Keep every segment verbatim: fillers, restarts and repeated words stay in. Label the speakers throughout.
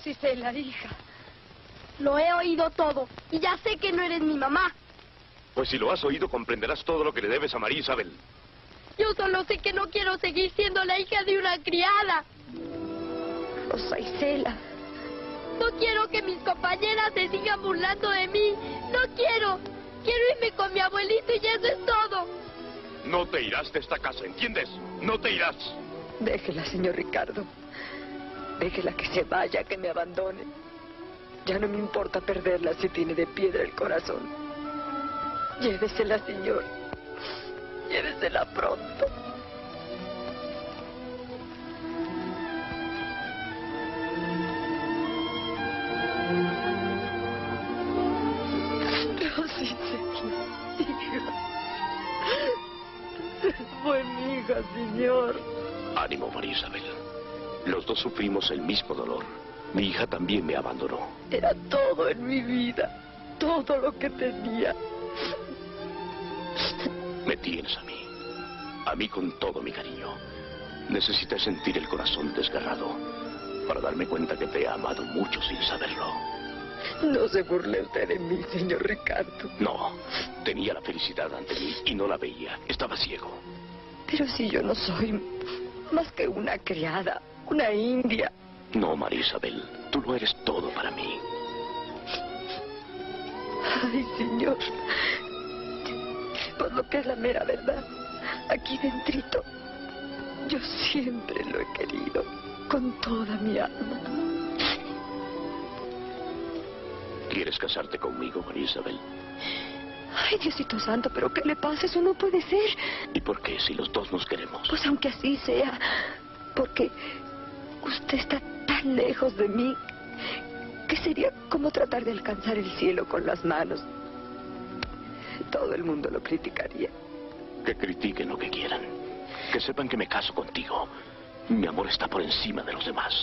Speaker 1: Rosicela, hija. Lo he oído todo y ya sé que no eres mi mamá.
Speaker 2: Pues si lo has oído, comprenderás todo lo que le debes a María Isabel.
Speaker 1: Yo solo sé que no quiero seguir siendo la hija de una criada. Rosa Isela. No quiero que mis compañeras se sigan burlando de mí. No quiero. Quiero irme con mi abuelito y eso es todo.
Speaker 2: No te irás de esta casa, ¿entiendes? No te irás.
Speaker 3: Déjela, señor Ricardo. Déjela que se vaya, que me abandone. Ya no me importa perderla si tiene de piedra el corazón. Llévesela, señor. Llévesela pronto. Rosicela, hija. Fue mi hija, señor.
Speaker 2: Ánimo, María Isabel. Los dos sufrimos el mismo dolor. Mi hija también me abandonó.
Speaker 3: Era todo en mi vida. Todo lo que tenía.
Speaker 2: Me tienes a mí. A mí con todo mi cariño. Necesité sentir el corazón desgarrado para darme cuenta que te he amado mucho sin saberlo.
Speaker 3: No se burle usted de mí, señor Ricardo.
Speaker 2: No, tenía la felicidad ante mí y no la veía. Estaba ciego.
Speaker 3: Pero si yo no soy más que una criada, una india.
Speaker 2: No, María Isabel, tú lo eres todo para mí.
Speaker 3: Ay, señor. Por lo que es la mera verdad, aquí dentrito, yo siempre lo he querido, con toda mi alma.
Speaker 2: ¿Quieres casarte conmigo, María Isabel?
Speaker 3: Ay, Diosito Santo, ¿pero qué le pasa? Eso no puede ser.
Speaker 2: ¿Y por qué, si los dos nos queremos?
Speaker 3: Pues aunque así sea, porque usted está tan lejos de mí que sería como tratar de alcanzar el cielo con las manos. Todo el mundo lo criticaría.
Speaker 2: Que critiquen lo que quieran. Que sepan que me caso contigo. Mi amor está por encima de los demás.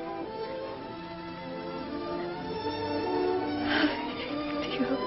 Speaker 3: Ay, Dios.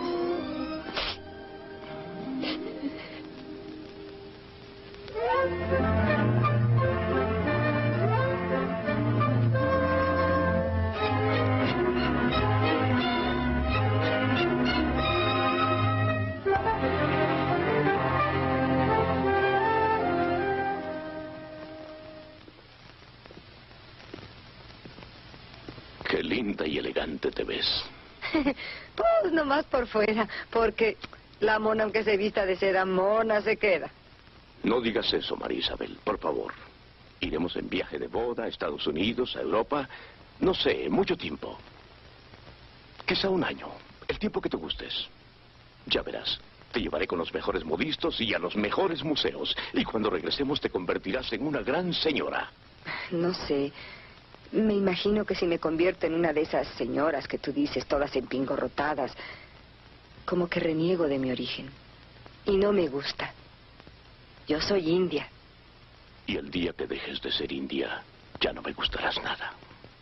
Speaker 2: Qué linda y elegante te ves.
Speaker 3: Pues nomás por fuera, porque la mona, aunque se vista de seda, mona se queda.
Speaker 2: No digas eso, María Isabel, por favor. Iremos en viaje de boda a Estados Unidos, a Europa. No sé, mucho tiempo. Quizá un año, el tiempo que te gustes. Ya verás, te llevaré con los mejores modistos y a los mejores museos. Y cuando regresemos te convertirás en una gran señora.
Speaker 3: No sé. Me imagino que si me convierto en una de esas señoras que tú dices, todas empingorrotadas, como que reniego de mi origen. Y no me gusta. Yo soy india.
Speaker 2: Y el día que dejes de ser india, ya no me gustarás nada.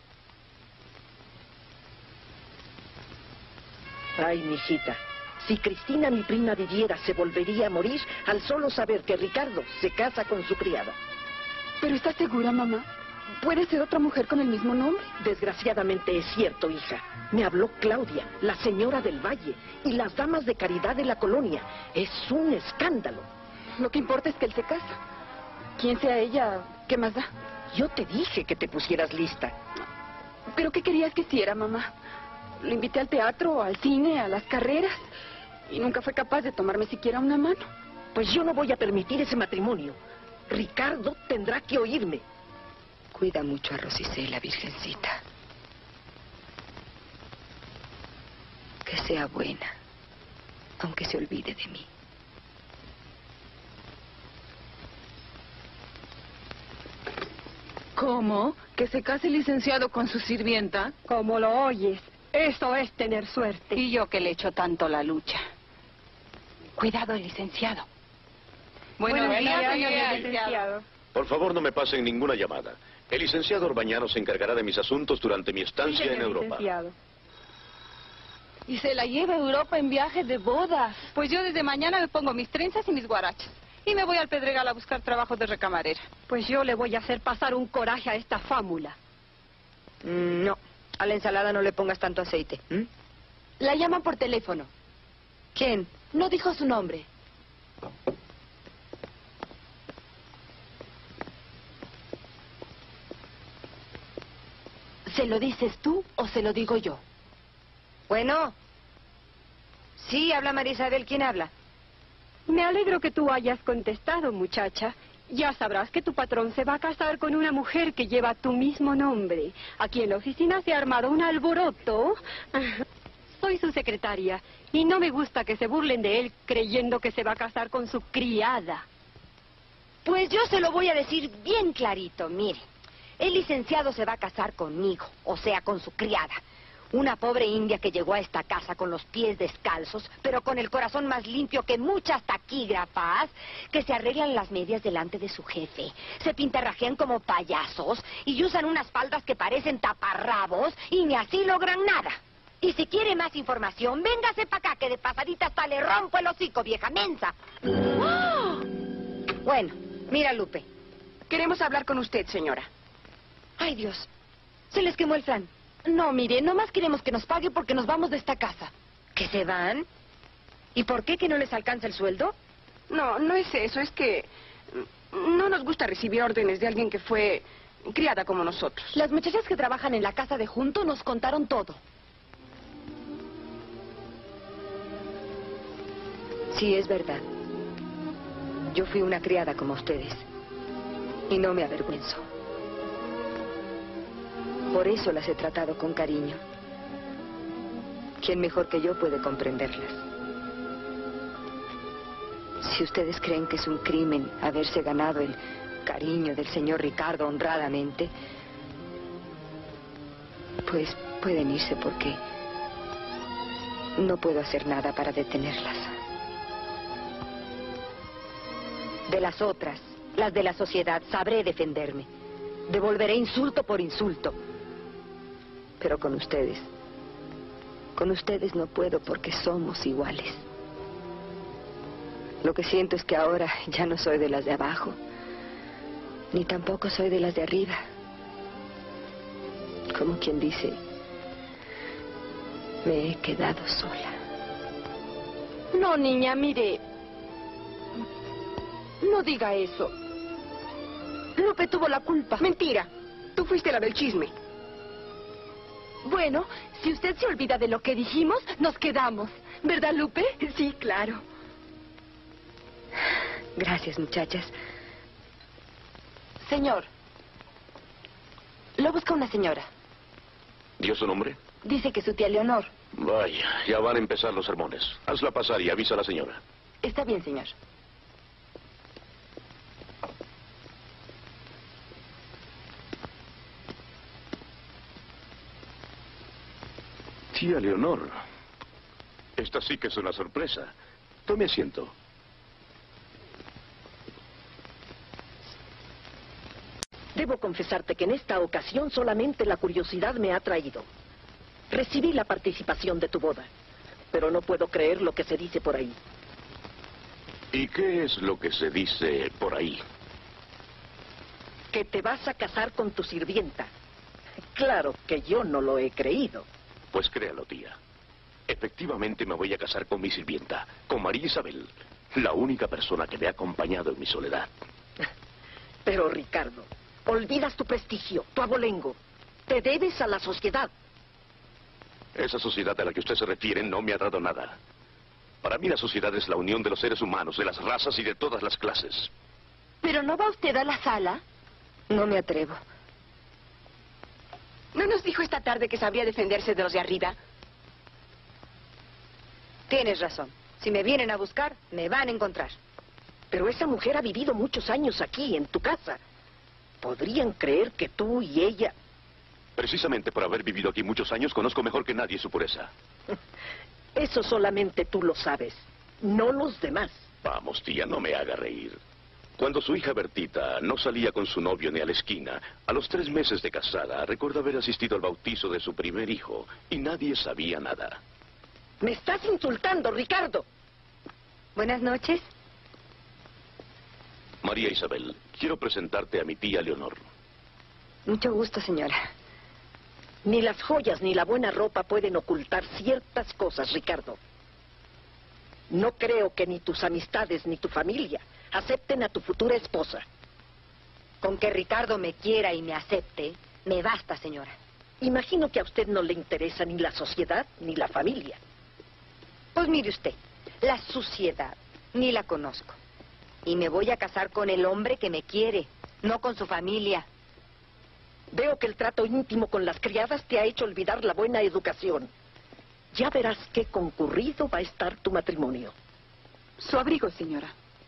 Speaker 4: Ay, mijita, si Cristina, mi prima, viviera, se volvería a morir al solo saber que Ricardo se casa con su criada.
Speaker 5: ¿Pero estás segura, mamá? ¿Puede ser otra mujer con el mismo nombre?
Speaker 4: Desgraciadamente es cierto, hija. Me habló Claudia, la señora del Valle, y las damas de caridad de la colonia. Es un escándalo.
Speaker 5: Lo que importa es que él se casa. Quién sea ella, ¿qué más da?
Speaker 4: Yo te dije que te pusieras lista.
Speaker 5: ¿Pero qué querías que hiciera, mamá? Lo invité al teatro, al cine, a las carreras, y nunca fue capaz de tomarme siquiera una mano.
Speaker 4: Pues yo no voy a permitir ese matrimonio. Ricardo tendrá que oírme.
Speaker 3: Cuida mucho a Rosicela, virgencita. Que sea buena, aunque se olvide de mí.
Speaker 6: ¿Cómo? ¿Que se case el licenciado con su sirvienta?
Speaker 1: Como lo oyes, eso es tener suerte.
Speaker 6: Y yo que le echo tanto la lucha. Cuidado, licenciado. Buenos,
Speaker 1: Buenos
Speaker 6: días,
Speaker 1: días,
Speaker 6: señor
Speaker 1: señor
Speaker 6: licenciado.
Speaker 1: licenciado.
Speaker 2: Por favor, no me pasen ninguna llamada. El licenciado Orbañano se encargará de mis asuntos durante mi estancia
Speaker 1: Sí,
Speaker 2: en Europa.
Speaker 1: licenciado.
Speaker 6: Y se la lleva a Europa en viaje de bodas. Pues yo desde mañana me pongo mis trenzas y mis guarachas. Y me voy al Pedregal a buscar trabajo de recamarera.
Speaker 1: Pues yo le voy a hacer pasar un coraje a esta fámula.
Speaker 3: No, A la ensalada no le pongas tanto aceite. ¿Mm?
Speaker 5: La llaman por teléfono.
Speaker 3: ¿Quién?
Speaker 5: No dijo su nombre. ¿Se lo dices tú o se lo digo yo?
Speaker 3: Bueno. Sí, habla María Isabel. ¿Quién habla?
Speaker 7: Me alegro que tú hayas contestado, muchacha. Ya sabrás que tu patrón se va a casar con una mujer que lleva tu mismo nombre. Aquí en la oficina se ha armado un alboroto. Soy su secretaria y no me gusta que se burlen de él creyendo que se va a casar con su criada.
Speaker 1: Pues yo se lo voy a decir bien clarito, mire. El licenciado se va a casar conmigo, o sea, con su criada. Una pobre india que llegó a esta casa con los pies descalzos, pero con el corazón más limpio que muchas taquígrafas, que se arreglan las medias delante de su jefe, se pintarrajean como payasos y usan unas faldas que parecen taparrabos y ni así logran nada. Y si quiere más información, véngase para acá, que de pasadita hasta le rompo el hocico, vieja mensa. ¡Oh! Bueno, mira, Lupe.
Speaker 4: Queremos hablar con usted, señora.
Speaker 1: Ay, Dios. Se les quemó el flan. No, mire, nomás queremos que nos pague porque nos vamos de esta casa.
Speaker 3: ¿Que se van? ¿Y por qué que no les alcanza el sueldo?
Speaker 4: No, no es eso, es que no nos gusta recibir órdenes de alguien que fue criada como nosotros.
Speaker 5: Las muchachas que trabajan en la casa de junto nos contaron todo.
Speaker 3: Sí, es verdad. Yo fui una criada como ustedes. Y no me avergüenzo. Por eso las he tratado con cariño. ¿Quién mejor que yo puede comprenderlas? Si ustedes creen que es un crimen haberse ganado el cariño del señor Ricardo honradamente, pues pueden irse porque no puedo hacer nada para detenerlas. De las otras, las de la sociedad, sabré defenderme. Devolveré insulto por insulto. Pero con ustedes, con ustedes no puedo porque somos iguales. Lo que siento es que ahora ya no soy de las de abajo, ni tampoco soy de las de arriba. Como quien dice, me he quedado sola.
Speaker 5: No, niña, mire. No diga eso. Lupe tuvo la culpa.
Speaker 4: Mentira. Tú fuiste la del chisme.
Speaker 5: Bueno, si usted se olvida de lo que dijimos, nos quedamos. ¿Verdad, Lupe?
Speaker 7: Sí, claro.
Speaker 3: Gracias, muchachas.
Speaker 5: Señor. Lo busca una señora.
Speaker 2: ¿Dio su nombre?
Speaker 5: Dice que su tía Leonor.
Speaker 2: Vaya, ya van a empezar los sermones. Hazla pasar y avisa a la señora.
Speaker 5: Está bien, señor.
Speaker 2: Tía Leonor. Esta sí que es una sorpresa. Tome asiento.
Speaker 4: Debo confesarte que en esta ocasión solamente la curiosidad me ha traído. Recibí la participación de tu boda, pero no puedo creer lo que se dice por ahí.
Speaker 2: ¿Y qué es lo que se dice por ahí?
Speaker 4: Que te vas a casar con tu sirvienta. Claro que yo no lo he creído.
Speaker 2: Pues créalo, tía. Efectivamente me voy a casar con mi sirvienta, con María Isabel, la única persona que me ha acompañado en mi soledad.
Speaker 4: Pero, Ricardo, olvidas tu prestigio, tu abolengo. Te debes a la sociedad.
Speaker 2: Esa sociedad a la que usted se refiere no me ha dado nada. Para mí la sociedad es la unión de los seres humanos, de las razas y de todas las clases.
Speaker 5: ¿Pero no va usted a la sala?
Speaker 3: No me atrevo.
Speaker 4: ¿No nos dijo esta tarde que sabría defenderse de los de arriba?
Speaker 3: Tienes razón. Si me vienen a buscar, me van a encontrar.
Speaker 4: Pero esa mujer ha vivido muchos años aquí, en tu casa. ¿Podrían creer que tú y ella...?
Speaker 2: Precisamente por haber vivido aquí muchos años, conozco mejor que nadie su pureza.
Speaker 4: Eso solamente tú lo sabes, no los demás.
Speaker 2: Vamos, tía, no me haga reír. Cuando su hija Bertita no salía con su novio ni a la esquina, a los tres meses de casada, recuerdo haber asistido al bautizo de su primer hijo y nadie sabía nada.
Speaker 4: ¡Me estás insultando, Ricardo!
Speaker 3: Buenas noches.
Speaker 2: María Isabel, quiero presentarte a mi tía Leonor.
Speaker 3: Mucho gusto, señora.
Speaker 4: Ni las joyas ni la buena ropa pueden ocultar ciertas cosas, Ricardo. No creo que ni tus amistades ni tu familia acepten a tu futura esposa.
Speaker 3: Con que Ricardo me quiera y me acepte, me basta, señora.
Speaker 4: Imagino que a usted no le interesa ni la sociedad ni la familia.
Speaker 3: Pues mire usted, la suciedad ni la conozco. Y me voy a casar con el hombre que me quiere, no con su familia.
Speaker 4: Veo que el trato íntimo con las criadas te ha hecho olvidar la buena educación. Ya verás qué concurrido va a estar tu matrimonio.
Speaker 5: Su abrigo, señora.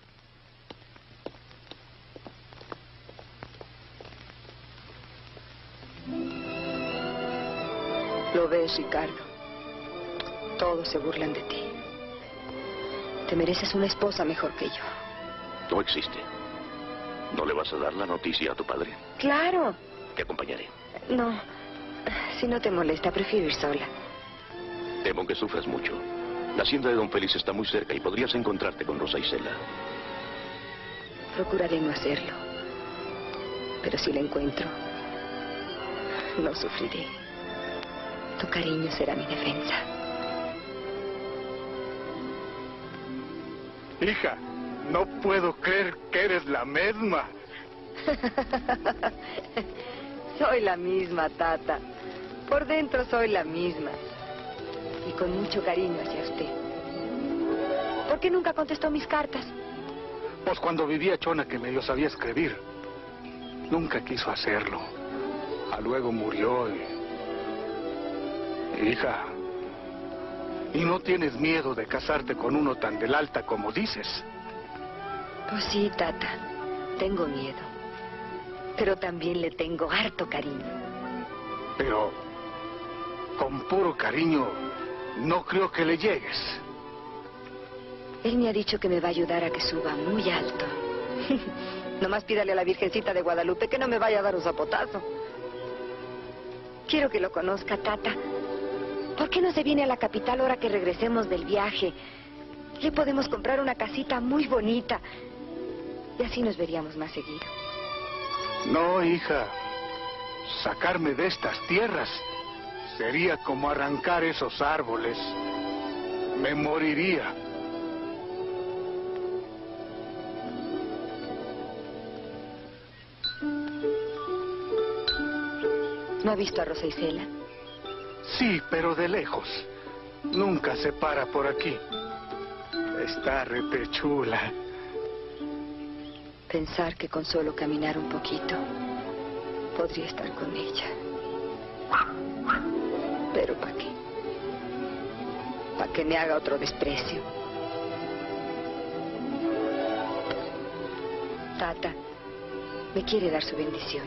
Speaker 3: Lo ves, Ricardo. Todos se burlan de ti. Te mereces una esposa mejor que yo.
Speaker 2: No existe. ¿No le vas a dar la noticia a tu padre?
Speaker 3: Claro.
Speaker 2: Te acompañaré.
Speaker 3: No. Si no te molesta, prefiero ir sola.
Speaker 2: Temo que sufras mucho. La hacienda de don Félix está muy cerca y podrías encontrarte con Rosa Isela.
Speaker 3: Procuraré no hacerlo. Pero si la encuentro, no sufriré. Tu cariño será mi defensa.
Speaker 8: Hija, no puedo creer que eres la misma.
Speaker 3: Soy la misma, Tata. Por dentro soy la misma. Y con mucho cariño hacia usted. ¿Por qué nunca contestó mis cartas?
Speaker 8: Pues cuando vivía Chona, que medio sabía escribir, nunca quiso hacerlo. A luego murió y... Hija, ¿y no tienes miedo de casarte con uno tan del alta como dices?
Speaker 3: Pues sí, Tata. Tengo miedo. Pero también le tengo harto cariño.
Speaker 8: Pero con puro cariño no creo que le llegues.
Speaker 3: Él me ha dicho que me va a ayudar a que suba muy alto. Nomás pídale a la Virgencita de Guadalupe que no me vaya a dar un zapotazo. Quiero que lo conozca, Tata. ¿Por qué no se viene a la capital ahora que regresemos del viaje? Le podemos comprar una casita muy bonita. Y así nos veríamos más seguido.
Speaker 8: No, hija. Sacarme de estas tierras sería como arrancar esos árboles. Me moriría.
Speaker 3: ¿No ha visto a Rosa Isela?
Speaker 8: Sí, pero de lejos. Nunca se para por aquí. Está repechula.
Speaker 3: Pensar que con solo caminar un poquito podría estar con ella. Pero ¿para qué? ¿Para que me haga otro desprecio? Tata, me quiere dar su bendición.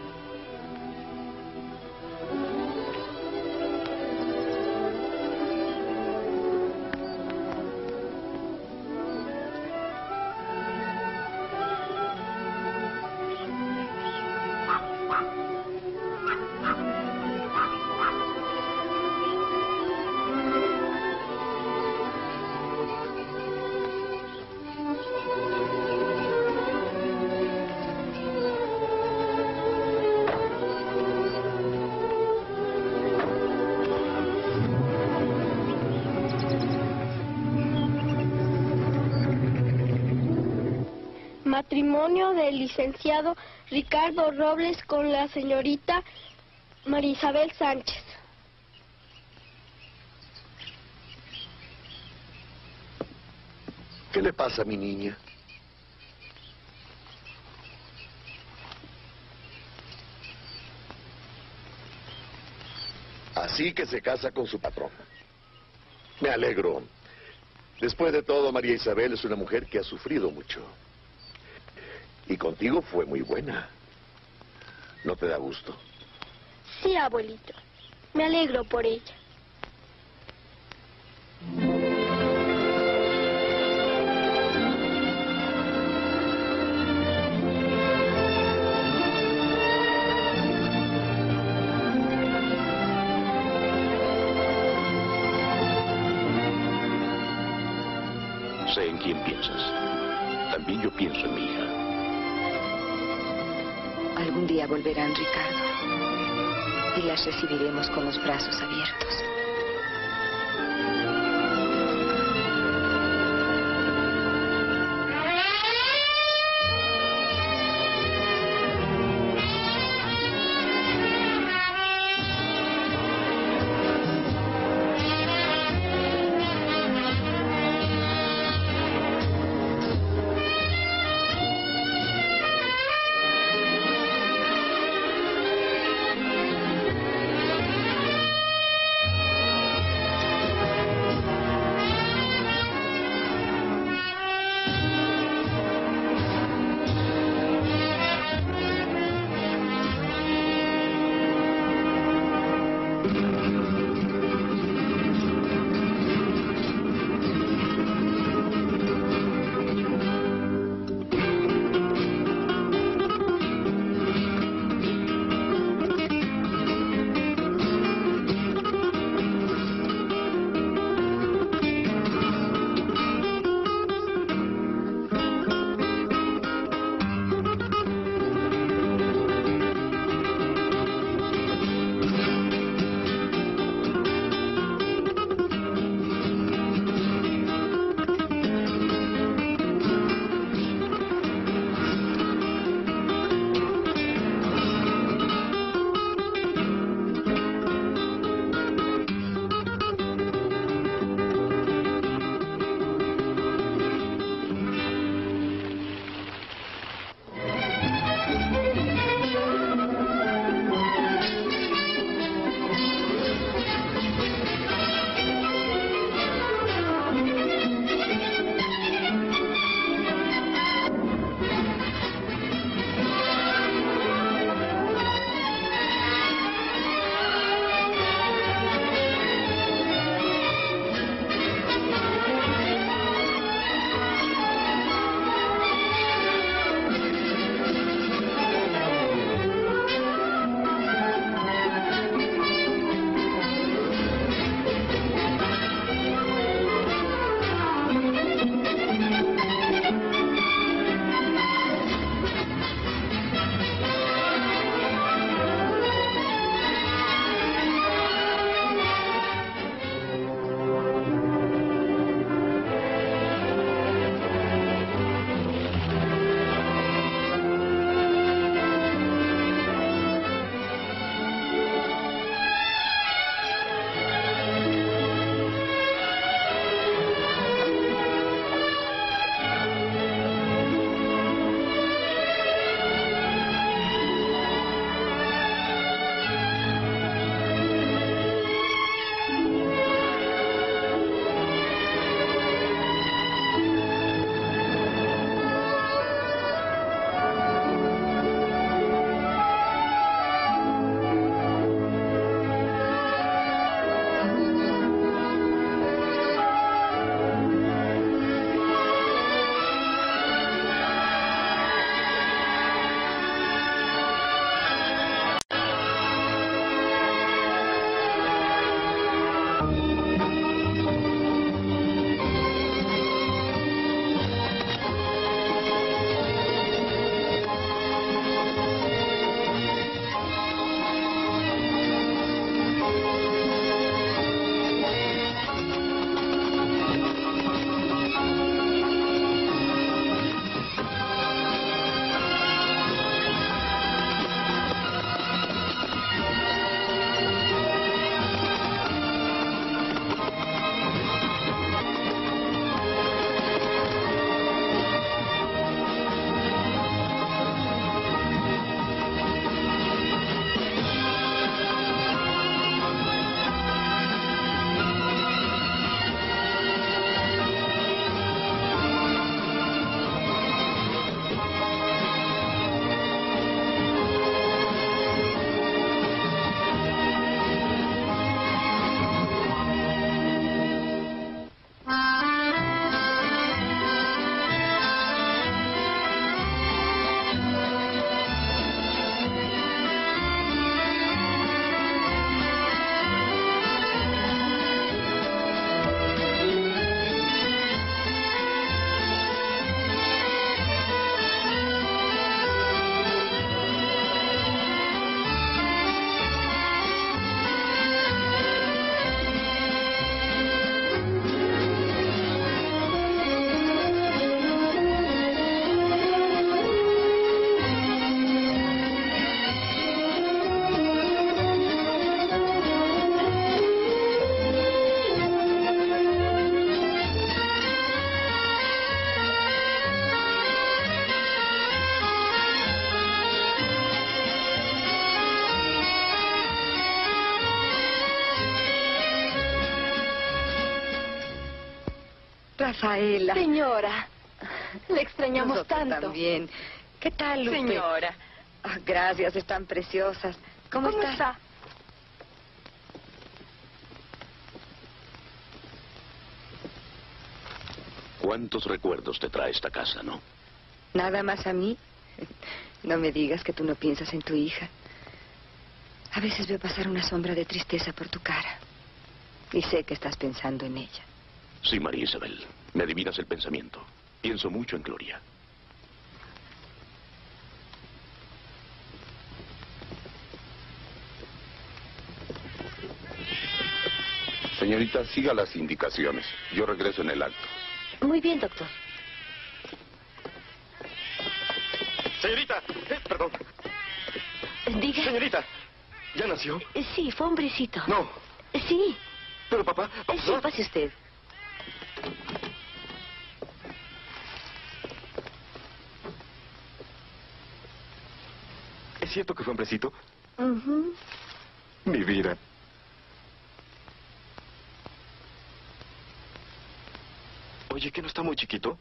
Speaker 1: Matrimonio del licenciado Ricardo Robles con la señorita María Isabel Sánchez.
Speaker 2: ¿Qué le pasa a mi niña? Así que se casa con su patrón. Me alegro. Después de todo, María Isabel es una mujer que ha sufrido mucho. Y contigo fue muy buena. ¿No te da gusto?
Speaker 1: Sí, abuelito. Me alegro por ella.
Speaker 2: Sé en quién piensas. También yo pienso en mi hija.
Speaker 3: Algún día volverán, Ricardo. y las recibiremos con los brazos abiertos. Rafaela.
Speaker 5: Señora, le extrañamos
Speaker 3: Nosotros
Speaker 5: tanto.
Speaker 3: también. ¿Qué tal, Lupe?
Speaker 5: Señora.
Speaker 3: Ah, gracias, están preciosas. ¿Cómo,
Speaker 5: ¿Cómo
Speaker 3: está?
Speaker 5: está?
Speaker 2: ¿Cuántos recuerdos te trae esta casa, no?
Speaker 3: ¿Nada más a mí? No me digas que tú no piensas en tu hija. A veces veo pasar una sombra de tristeza por tu cara. Y sé que estás pensando en ella.
Speaker 2: Sí, María Isabel. Me adivinas el pensamiento. Pienso mucho en Gloria.
Speaker 9: Señorita, siga las indicaciones. Yo regreso en el acto.
Speaker 1: Muy bien, doctor.
Speaker 10: Señorita, eh, perdón.
Speaker 1: Diga.
Speaker 10: Señorita, ¿ya nació?
Speaker 1: Eh, Sí, fue hombrecito.
Speaker 10: No.
Speaker 1: Eh, Sí.
Speaker 10: Pero papá,
Speaker 1: Eh,
Speaker 10: vamos
Speaker 1: Sí,
Speaker 10: a...
Speaker 1: pase usted.
Speaker 10: ¿Es cierto que fue hombrecito?
Speaker 1: Ujú.
Speaker 10: Mi vida. Oye, ¿que no está muy chiquito?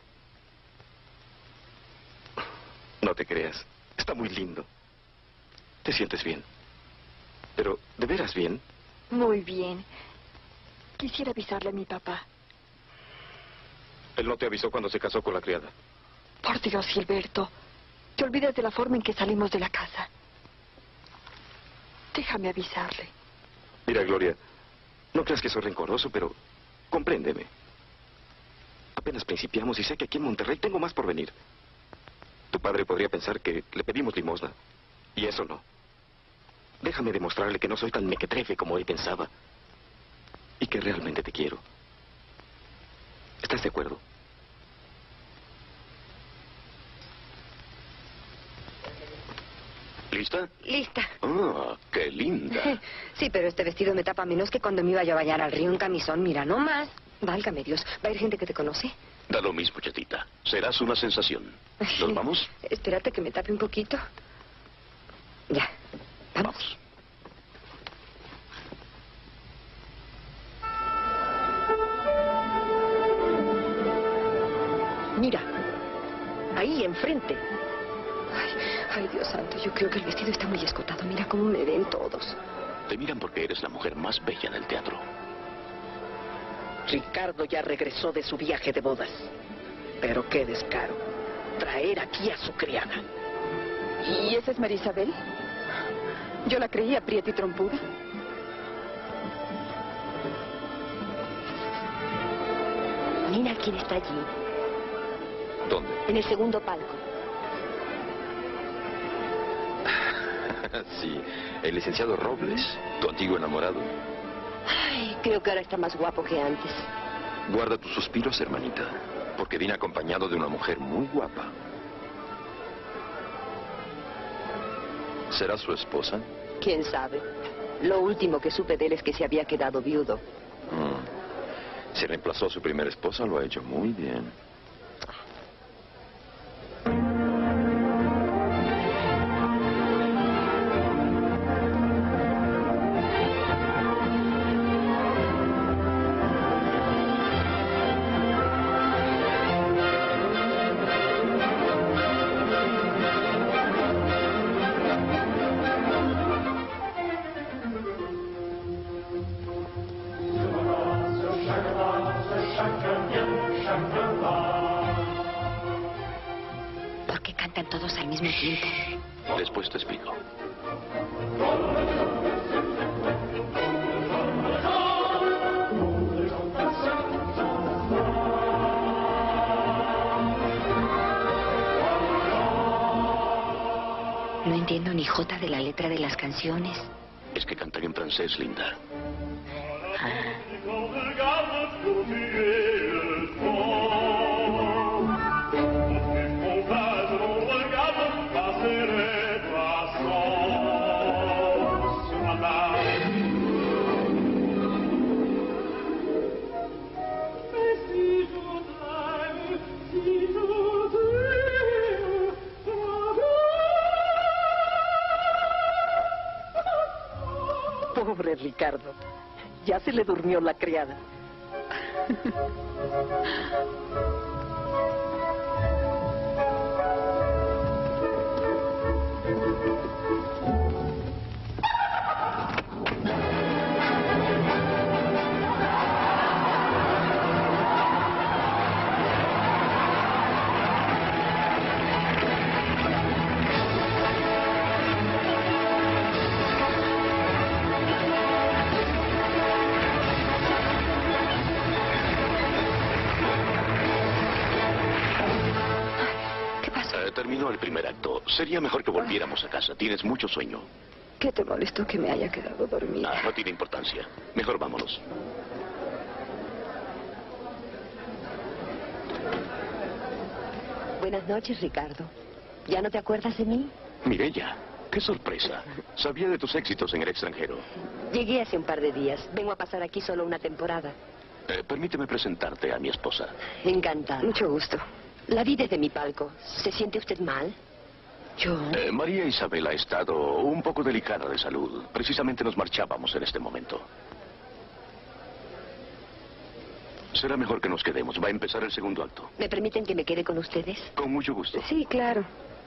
Speaker 10: No te creas. Está muy lindo. ¿Te sientes bien? Pero, ¿de veras bien?
Speaker 3: Muy bien. Quisiera avisarle a mi papá.
Speaker 10: Él no te avisó cuando se casó con la criada.
Speaker 3: Por Dios, Gilberto. Te olvidas de la forma en que salimos de la casa. Déjame avisarle.
Speaker 10: Mira, Gloria, no creas que soy rencoroso, pero compréndeme. Apenas principiamos y sé que aquí en Monterrey tengo más por venir. Tu padre podría pensar que le pedimos limosna. Y eso no. Déjame demostrarle que no soy tan mequetrefe como él pensaba. Y que realmente te quiero. ¿Estás de acuerdo?
Speaker 2: ¿Lista?
Speaker 3: Lista.
Speaker 2: Ah, qué linda.
Speaker 3: Sí, pero este vestido me tapa menos que cuando me iba yo a bañar al río en camisón. Mira, no más. Válgame Dios. ¿Va a ir gente que te conoce?
Speaker 2: Da lo mismo, chatita. Serás una sensación. ¿Nos vamos?
Speaker 3: Espérate que me tape un poquito. Ya. Vamos.
Speaker 2: Vamos.
Speaker 4: Mira, ahí enfrente.
Speaker 3: Ay, ay, Dios santo, yo creo que el vestido está muy escotado. Mira cómo me ven todos.
Speaker 2: Te miran porque eres la mujer más bella del teatro.
Speaker 4: Ricardo ya regresó de su viaje de bodas. Pero qué descaro. Traer aquí a su criada.
Speaker 5: ¿Y esa es María Isabel? Yo la creía prieta y trompuda.
Speaker 1: Mira quién está allí,
Speaker 9: ¿Dónde?
Speaker 1: en el segundo palco.
Speaker 9: Sí, el licenciado Robles, tu antiguo enamorado.
Speaker 1: Ay, creo que ahora está más guapo que antes.
Speaker 9: Guarda tus suspiros, hermanita, porque vine acompañado de una mujer muy guapa. ¿Será su esposa?
Speaker 3: ¿Quién sabe? Lo último que supe de él es que se había quedado viudo.
Speaker 9: Mm. Si reemplazó a su primera esposa, lo ha hecho muy bien.
Speaker 3: ¿Por qué cantan todos al mismo tiempo?
Speaker 2: Después te explico.
Speaker 3: No entiendo ni jota de la letra de las canciones.
Speaker 2: Es que cantan en francés, linda.
Speaker 4: Pobre Ricardo. Ya se le durmió la criada.
Speaker 2: Terminó el primer acto. Sería mejor que volviéramos a casa. Tienes mucho sueño.
Speaker 3: ¿Qué te molestó que me haya quedado dormida?
Speaker 2: Ah, no tiene importancia. Mejor vámonos.
Speaker 11: Buenas noches, Ricardo. ¿Ya no te acuerdas de mí?
Speaker 2: Mireya, qué sorpresa. Sabía de tus éxitos en el extranjero.
Speaker 11: Llegué hace un par de días. Vengo a pasar aquí solo una temporada.
Speaker 2: Eh, permíteme presentarte a mi esposa.
Speaker 11: Encantada.
Speaker 3: Mucho gusto.
Speaker 11: La vi desde mi palco. ¿Se siente usted mal?
Speaker 3: ¿Yo?
Speaker 2: Eh, María Isabel ha estado un poco delicada de salud. Precisamente nos marchábamos en este momento. Será mejor que nos quedemos. Va a empezar el segundo acto.
Speaker 11: ¿Me permiten que me quede con ustedes?
Speaker 2: Con mucho gusto.
Speaker 3: Sí, claro.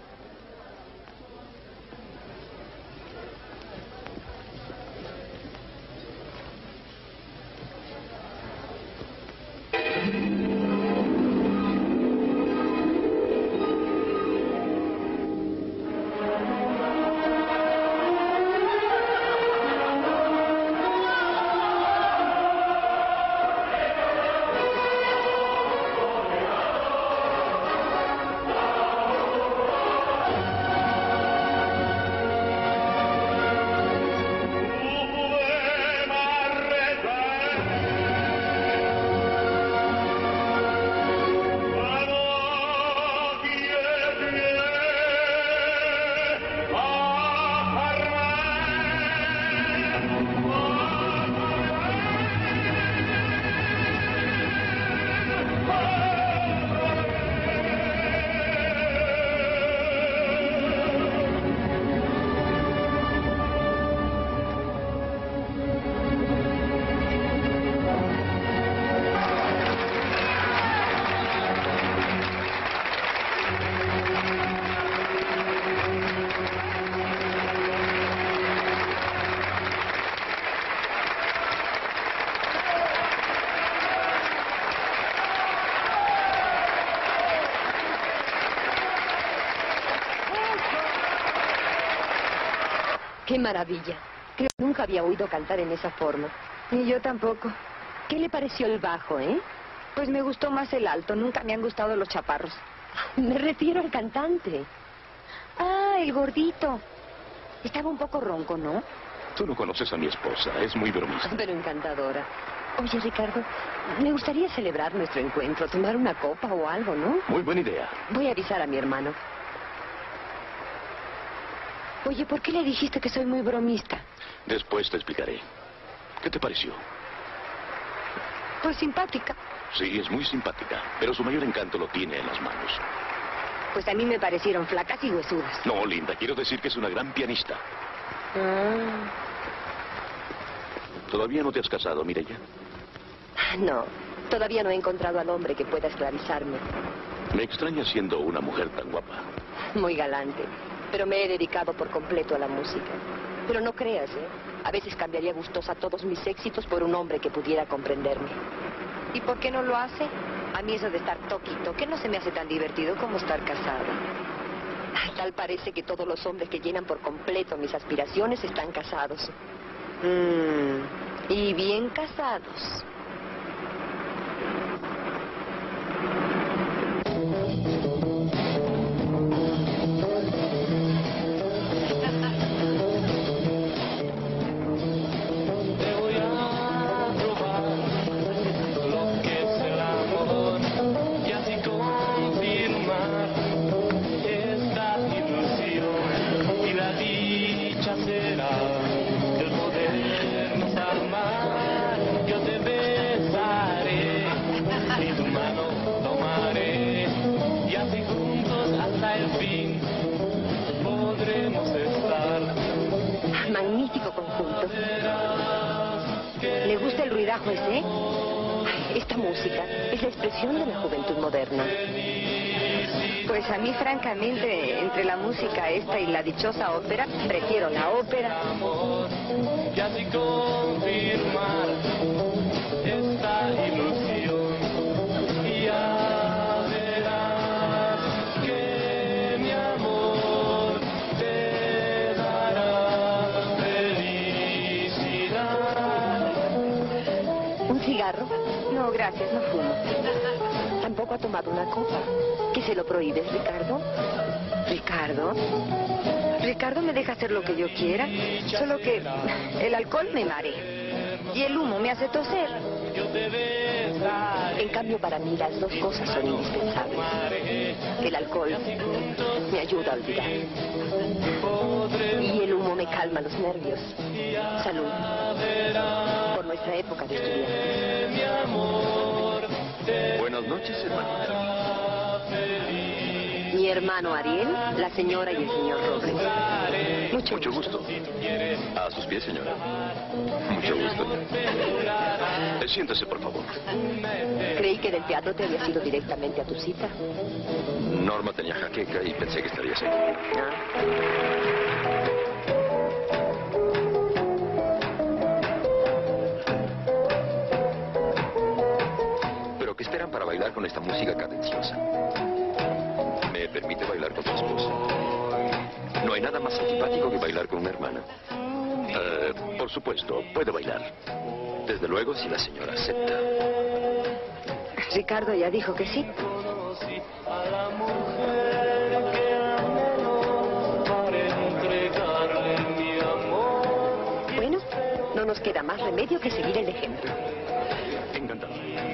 Speaker 11: ¡Qué maravilla! Creo que nunca había oído cantar en esa forma.
Speaker 3: Ni yo tampoco.
Speaker 11: ¿Qué le pareció el bajo, eh?
Speaker 3: Pues me gustó más el alto. Nunca me han gustado los chaparros.
Speaker 11: Me refiero al cantante.
Speaker 3: Ah, el gordito. Estaba un poco ronco, ¿no?
Speaker 2: Tú no conoces a mi esposa. Es muy bromista.
Speaker 11: Pero encantadora. Oye, Ricardo, me gustaría celebrar nuestro encuentro, tomar una copa o algo, ¿no?
Speaker 2: Muy buena idea.
Speaker 11: Voy a avisar a mi hermano.
Speaker 3: Oye, ¿por qué le dijiste que soy muy bromista?
Speaker 2: Después te explicaré. ¿Qué te pareció?
Speaker 3: Pues simpática.
Speaker 2: Sí, es muy simpática, pero su mayor encanto lo tiene en las manos.
Speaker 3: Pues a mí me parecieron flacas y huesudas.
Speaker 2: No, linda, quiero decir que es una gran pianista.
Speaker 3: Ah.
Speaker 2: ¿Todavía no te has casado, Mireya?
Speaker 11: No, todavía no he encontrado al hombre que pueda esclavizarme.
Speaker 2: Me extraña siendo una mujer tan guapa.
Speaker 11: Muy galante, pero me he dedicado por completo a la música. Pero no creas, ¿eh? A veces cambiaría gustosa todos mis éxitos por un hombre que pudiera comprenderme.
Speaker 3: ¿Y por qué no lo hace? A mí eso de estar toquito, que no se me hace tan divertido como estar casado.
Speaker 11: Tal parece que todos los hombres que llenan por completo mis aspiraciones están casados.
Speaker 3: Mm, y bien casados.
Speaker 11: Magnífico conjunto.
Speaker 3: ¿Le gusta el ruidajo ese?
Speaker 11: Ay, Esta música es la expresión de la juventud moderna.
Speaker 12: Pues a mí, francamente, entre la música esta y la dichosa ópera, prefiero la ópera.
Speaker 13: Y así confirmar esta ilusión. Y ya verás que mi amor te dará felicidad.
Speaker 11: ¿Un cigarro?
Speaker 12: No, gracias, no fumo.
Speaker 11: Tampoco ha tomado una copa. ¿Qué se lo prohíbes, Ricardo?
Speaker 12: ¿Ricardo? Ricardo me deja hacer lo que yo quiera, solo que el alcohol me marea y el humo me hace toser.
Speaker 11: En cambio, para mí las dos cosas son indispensables. El alcohol me ayuda a olvidar. Y el humo me calma los nervios. Salud. Por nuestra época de estudiantes.
Speaker 9: Buenas noches, hermanita.
Speaker 11: Mi hermano Ariel, la señora y el señor Robles. Mucho,
Speaker 9: Mucho gusto. A sus pies, señora. Mucho gusto.
Speaker 2: Eh, Siéntese, por favor.
Speaker 11: Creí que del teatro te habías ido directamente a tu cita.
Speaker 9: Norma tenía jaqueca y pensé que estarías aquí. ¿Pero qué esperan para bailar con esta música cadenciosa? ¿Me permite bailar con tu esposa? No hay nada más antipático que bailar con una hermana.
Speaker 2: Eh, por supuesto, puede bailar.
Speaker 9: Desde luego, si la señora acepta.
Speaker 12: Ricardo ya dijo que sí.
Speaker 11: Bueno, no nos queda más remedio que seguir el ejemplo.
Speaker 2: Encantado.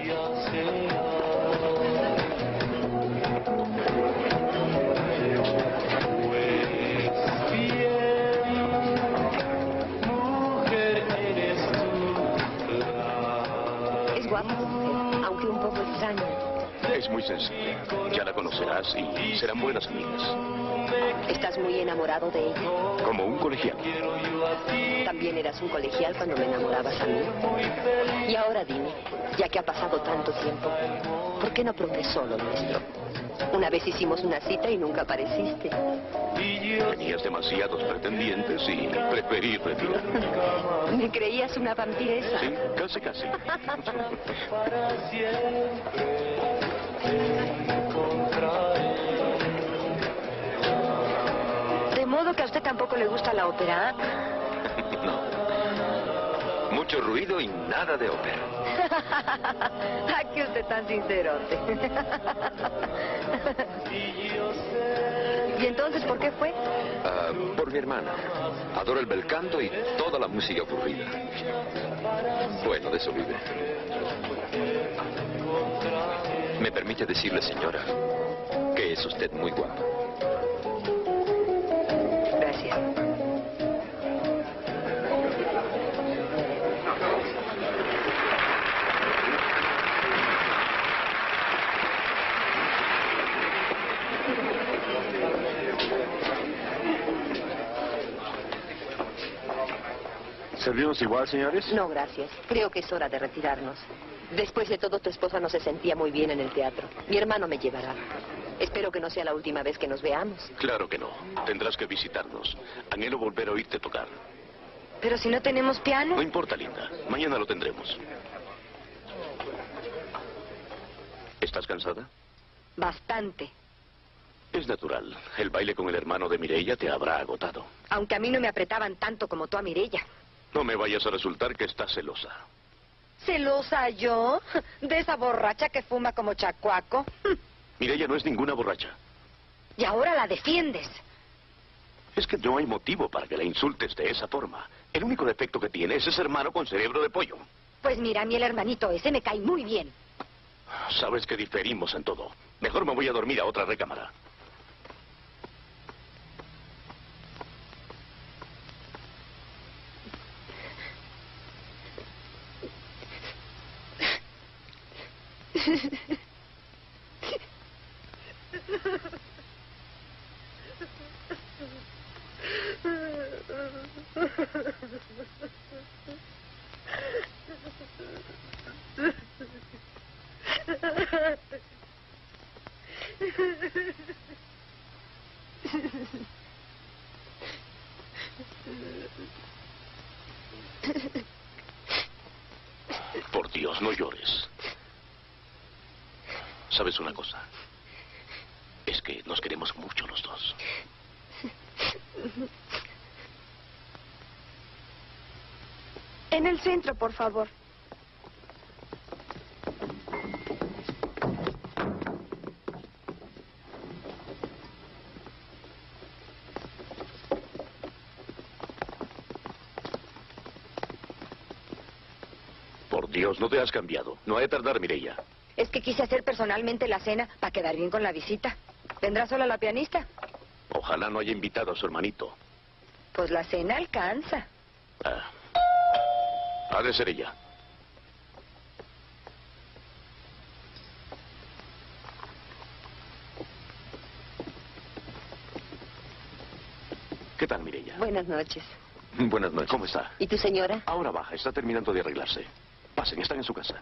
Speaker 11: Es guapa, aunque un poco extraña.
Speaker 2: Es muy sencilla. Ya la conocerás y serán buenas amigas.
Speaker 11: ¿Estás muy enamorado de ella?
Speaker 2: Como un colegial.
Speaker 11: También eras un colegial cuando me enamorabas a mí. Y ahora dime, ya que ha pasado tanto tiempo, ¿por qué no progresó lo nuestro? Una vez hicimos una cita y nunca apareciste.
Speaker 2: Tenías demasiados pretendientes y preferí retirarme.
Speaker 11: ¿Me creías una vampiresa?
Speaker 2: Sí, casi, casi.
Speaker 13: Para siempre encontraré.
Speaker 12: De modo que a usted tampoco le gusta la ópera.
Speaker 9: No. Mucho ruido y nada de ópera.
Speaker 12: Aquí usted tan sincerote. ¿Y entonces por qué fue?
Speaker 9: Ah, por mi hermana. Adoro el bel canto y toda la música aburrida. Bueno, de eso vive. Me permite decirle, señora, que es usted muy guapa.
Speaker 12: Gracias.
Speaker 2: ¿Servimos igual, señores?
Speaker 11: No, gracias. Creo que es hora de retirarnos. Después de todo, tu esposa no se sentía muy bien en el teatro. Mi hermano me llevará. Espero que no sea la última vez que nos veamos.
Speaker 2: Claro que no. Tendrás que visitarnos. Anhelo volver a oírte tocar.
Speaker 12: Pero si no tenemos piano.
Speaker 2: No importa, linda. Mañana lo tendremos. ¿Estás cansada?
Speaker 12: Bastante.
Speaker 2: Es natural. El baile con el hermano de Mireia te habrá agotado.
Speaker 12: Aunque a mí no me apretaban tanto como tú a Mireia.
Speaker 2: No me vayas a resultar que estás celosa.
Speaker 12: ¿Celosa yo? ¿De esa borracha que fuma como chacuaco?
Speaker 2: Mireia no es ninguna borracha.
Speaker 12: Y ahora la defiendes.
Speaker 2: Es que no hay motivo para que la insultes de esa forma. El único defecto que tiene es ese hermano con cerebro de pollo.
Speaker 12: Pues mira, a mí el hermanito ese me cae muy bien.
Speaker 2: Sabes que diferimos en todo. Mejor me voy a dormir a otra recámara. Por Dios, no llores. ¿Sabes una cosa? Es que nos queremos mucho los dos.
Speaker 12: En el centro, por favor.
Speaker 2: Por Dios, no te has cambiado. No ha de tardar, Mireia.
Speaker 12: Es que quise hacer personalmente la cena para quedar bien con la visita. ¿Vendrá sola la pianista?
Speaker 2: Ojalá no haya invitado a su hermanito.
Speaker 12: Pues la cena alcanza.
Speaker 2: Ah. Ha de ser ella. ¿Qué tal, Mireia?
Speaker 11: Buenas noches.
Speaker 2: Buenas noches. ¿Cómo está?
Speaker 11: ¿Y tu señora?
Speaker 2: Ahora baja, está terminando de arreglarse. Pasen, están en su casa.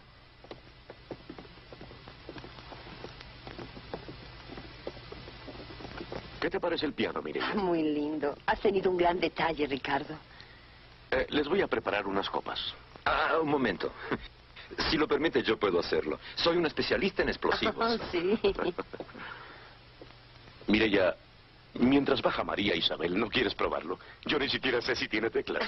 Speaker 2: ¿Qué te parece el piano, Mireia?
Speaker 11: Muy lindo. Has tenido un gran detalle, Ricardo.
Speaker 2: Eh, les voy a preparar unas copas.
Speaker 9: Ah, un momento. Si lo permite, yo puedo hacerlo. Soy un especialista en explosivos.
Speaker 11: Sí.
Speaker 2: Mireia, mientras baja María Isabel, ¿no quieres probarlo? Yo ni siquiera sé si tiene teclas.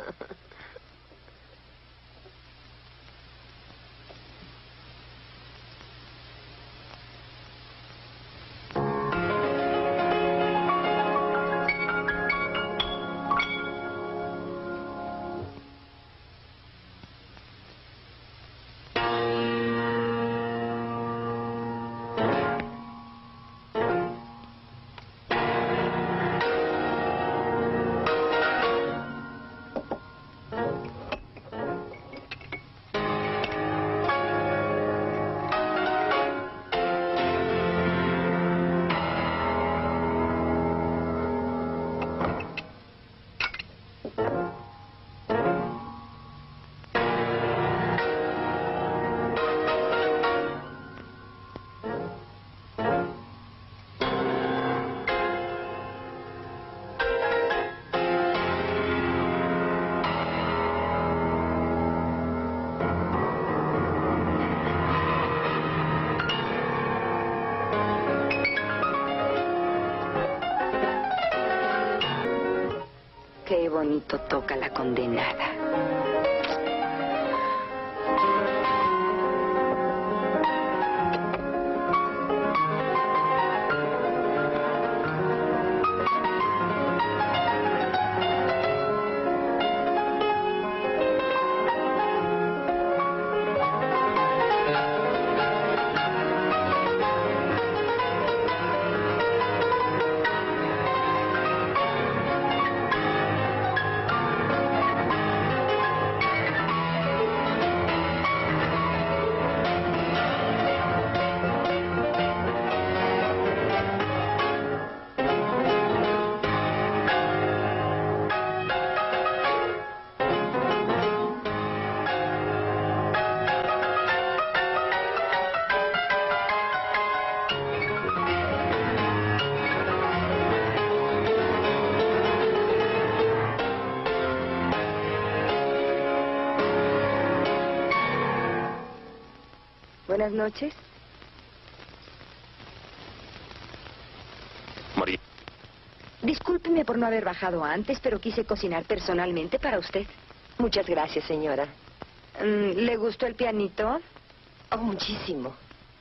Speaker 12: Qué bonito toca la condenada. Buenas noches.
Speaker 2: María.
Speaker 12: Discúlpeme por no haber bajado antes, pero quise cocinar personalmente para usted.
Speaker 11: Muchas gracias, señora.
Speaker 12: Mm, ¿Le gustó el pianito?
Speaker 11: Oh, muchísimo.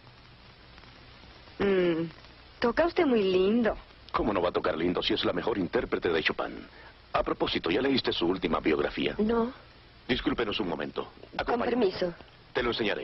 Speaker 12: Mm, toca usted muy lindo.
Speaker 2: ¿Cómo no va a tocar lindo si es la mejor intérprete de Chopin? A propósito, ¿ya leíste su última biografía?
Speaker 11: No.
Speaker 2: Discúlpenos un momento.
Speaker 11: Con
Speaker 2: Acompáñame.
Speaker 11: permiso.
Speaker 2: Te lo enseñaré.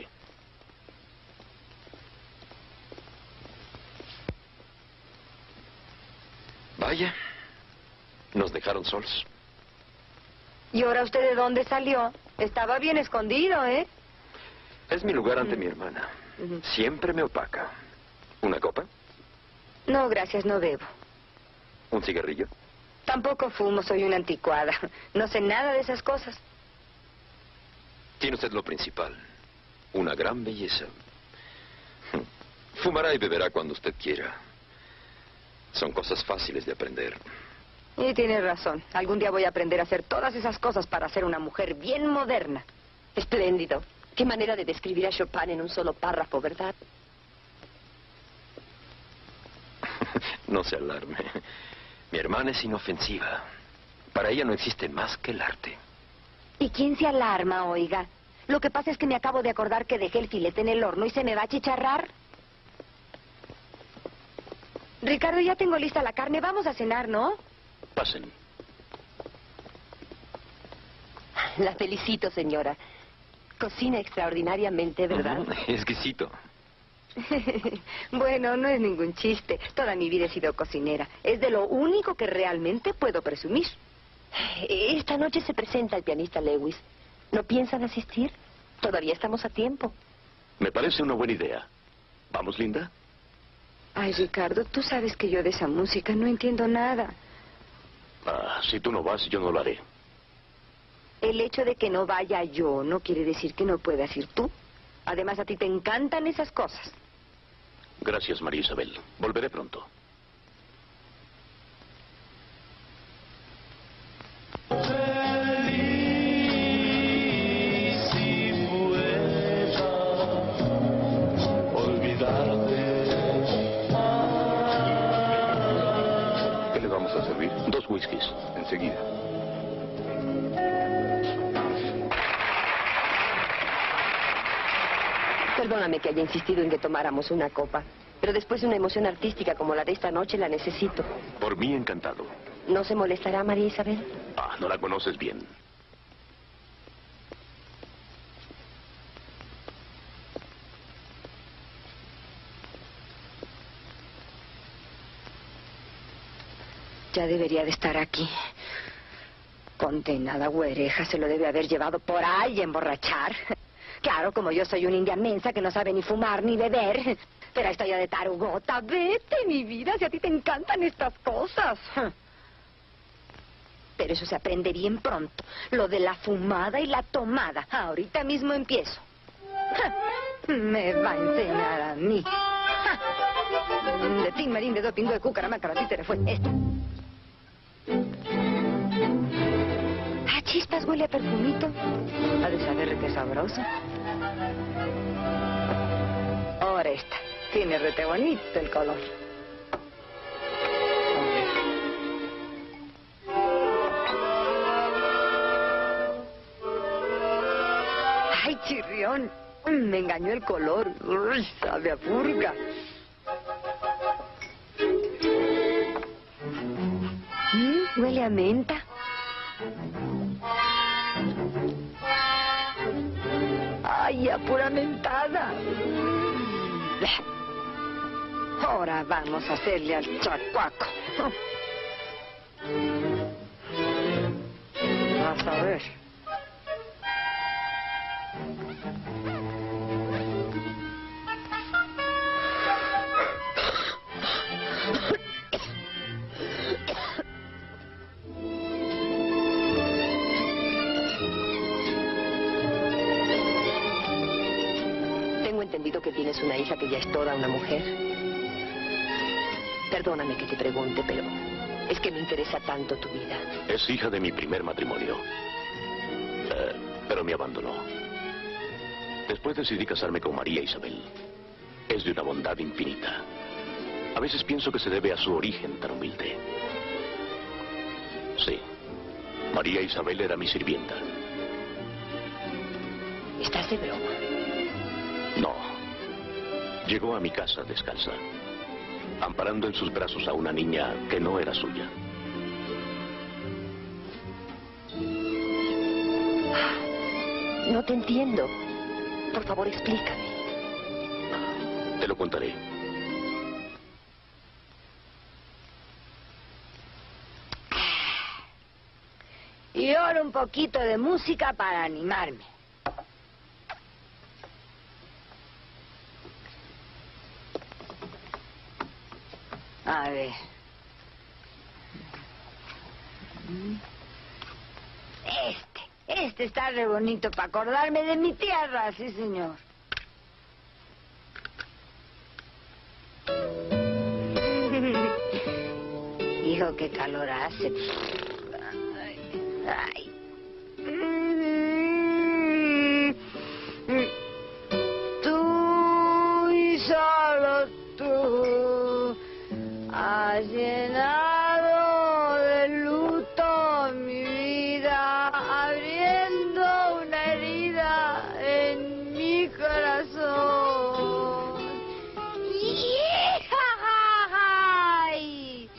Speaker 9: Vaya, nos dejaron solos.
Speaker 12: ¿Y ahora usted de dónde salió? Estaba bien escondido, ¿eh?
Speaker 9: Es mi lugar ante mi hermana. Siempre me opaca. ¿Una copa?
Speaker 12: No, gracias, no bebo.
Speaker 9: ¿Un cigarrillo?
Speaker 12: Tampoco fumo, soy una anticuada. No sé nada de esas cosas.
Speaker 9: Tiene usted lo principal. Una gran belleza. Fumará y beberá cuando usted quiera. Son cosas fáciles de aprender.
Speaker 12: Y tienes razón. Algún día voy a aprender a hacer todas esas cosas para ser una mujer bien moderna.
Speaker 11: Espléndido. Qué manera de describir a Chopin en un solo párrafo, ¿verdad?
Speaker 9: No se alarme. Mi hermana es inofensiva. Para ella no existe más que el arte.
Speaker 12: ¿Y quién se alarma, oiga? Lo que pasa es que me acabo de acordar que dejé el filete en el horno y se me va a chicharrar. Ricardo, ya tengo lista la carne. Vamos a cenar, ¿no?
Speaker 2: Pasen.
Speaker 11: La felicito, señora. Cocina extraordinariamente, ¿verdad?
Speaker 9: Uh-huh. Exquisito.
Speaker 12: Bueno, no es ningún chiste. Toda mi vida he sido cocinera. Es de lo único que realmente puedo presumir.
Speaker 11: Esta noche se presenta el pianista Lewis. ¿No piensan asistir? Todavía estamos a tiempo.
Speaker 2: Me parece una buena idea. ¿Vamos, Linda?
Speaker 12: Ay, Ricardo, tú sabes que yo de esa música no entiendo nada.
Speaker 2: Ah, si tú no vas, yo no lo haré.
Speaker 12: El hecho de que no vaya yo no quiere decir que no puedas ir tú. Además, a ti te encantan esas cosas.
Speaker 2: Gracias, María Isabel. Volveré pronto.
Speaker 10: ¿Qué le vamos a servir?
Speaker 2: Dos whiskies.
Speaker 10: Enseguida.
Speaker 11: Perdóname que haya insistido en que tomáramos una copa, pero después de una emoción artística como la de esta noche la necesito.
Speaker 2: Por mí, encantado.
Speaker 11: ¿No se molestará, María Isabel?
Speaker 2: Ah, no la conoces bien.
Speaker 12: Ya debería de estar aquí. Condenada güereja, se lo debe haber llevado por ahí a emborrachar. Claro, como yo soy una india mensa que no sabe ni fumar ni beber. Pero está ya de tarugota. Vete, mi vida, si a ti te encantan estas cosas. Pero eso se aprende bien pronto. Lo de la fumada y la tomada. Ahorita mismo empiezo. Me va a enseñar a mí. De tin, marín, de do, pingo, de cúcara, mácara, títere, fue esto. Ah, chispas, huele a perfumito. Ha de saber qué sabroso. Ahora esta. Tiene rete bonito el color. Ay, chirrión. Me engañó el color. Uy, sabe a purga. Mm, huele a menta. Ay, a pura mentada. Ahora vamos a hacerle al chacuaco. Vas a ver.
Speaker 11: Tengo entendido que tienes una hija que ya es toda una mujer. Perdóname que te pregunte, pero es que me interesa tanto tu vida.
Speaker 2: Es hija de mi primer matrimonio. Eh, pero me abandonó. Después decidí casarme con María Isabel. Es de una bondad infinita. A veces pienso que se debe a su origen tan humilde. Sí. María Isabel era mi sirvienta.
Speaker 11: ¿Estás de broma?
Speaker 2: No. Llegó a mi casa descalza, amparando en sus brazos a una niña que no era suya.
Speaker 11: No te entiendo. Por favor, explícame.
Speaker 2: Te lo contaré.
Speaker 12: Y ahora un poquito de música para animarme. A ver. Este, este está re bonito para acordarme de mi tierra, sí, señor. Hijo Diosito, qué calor hace. Ay, ay. Tú y solo tú has llenado de luto mi vida, abriendo una herida en mi corazón. ¡Ay!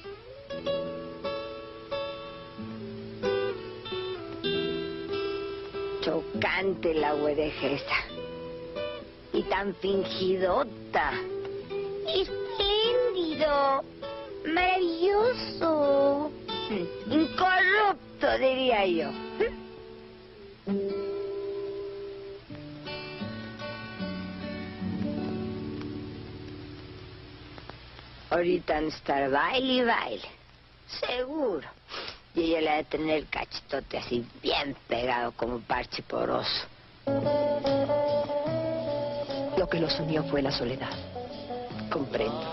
Speaker 12: Chocante la güereja esa. Y tan fingidota. Espléndido. Maravilloso. Incorrupto, diría yo. Ahorita han de estar baile y baile. Seguro. Y ella le ha de tener el cachetote así bien pegado como parche poroso.
Speaker 11: Lo que los unió fue la soledad. Comprendo.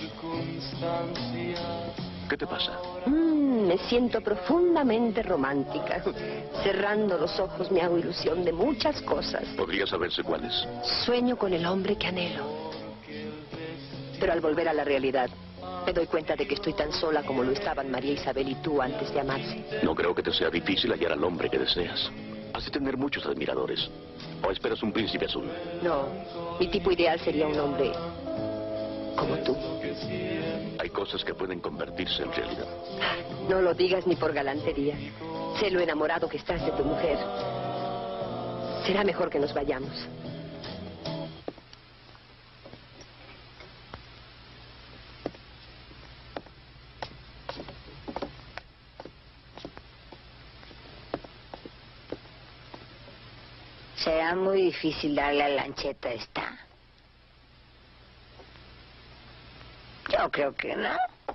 Speaker 2: ¿Qué te pasa?
Speaker 11: Mm, me siento profundamente romántica. Cerrando los ojos me hago ilusión de muchas cosas.
Speaker 2: ¿Podría saberse cuáles?
Speaker 11: Sueño con el hombre que anhelo. Pero al volver a la realidad, me doy cuenta de que estoy tan sola como lo estaban María Isabel y tú antes de amarse.
Speaker 2: No creo que te sea difícil hallar al hombre que deseas. Has de tener muchos admiradores. ¿O esperas un príncipe azul?
Speaker 11: No, mi tipo ideal sería un hombre como tú.
Speaker 2: Hay cosas que pueden convertirse en realidad.
Speaker 11: No lo digas ni por galantería. Sé lo enamorado que estás de tu mujer. Será mejor que nos vayamos.
Speaker 12: Será muy difícil darle a la lancheta esta. Yo creo que no.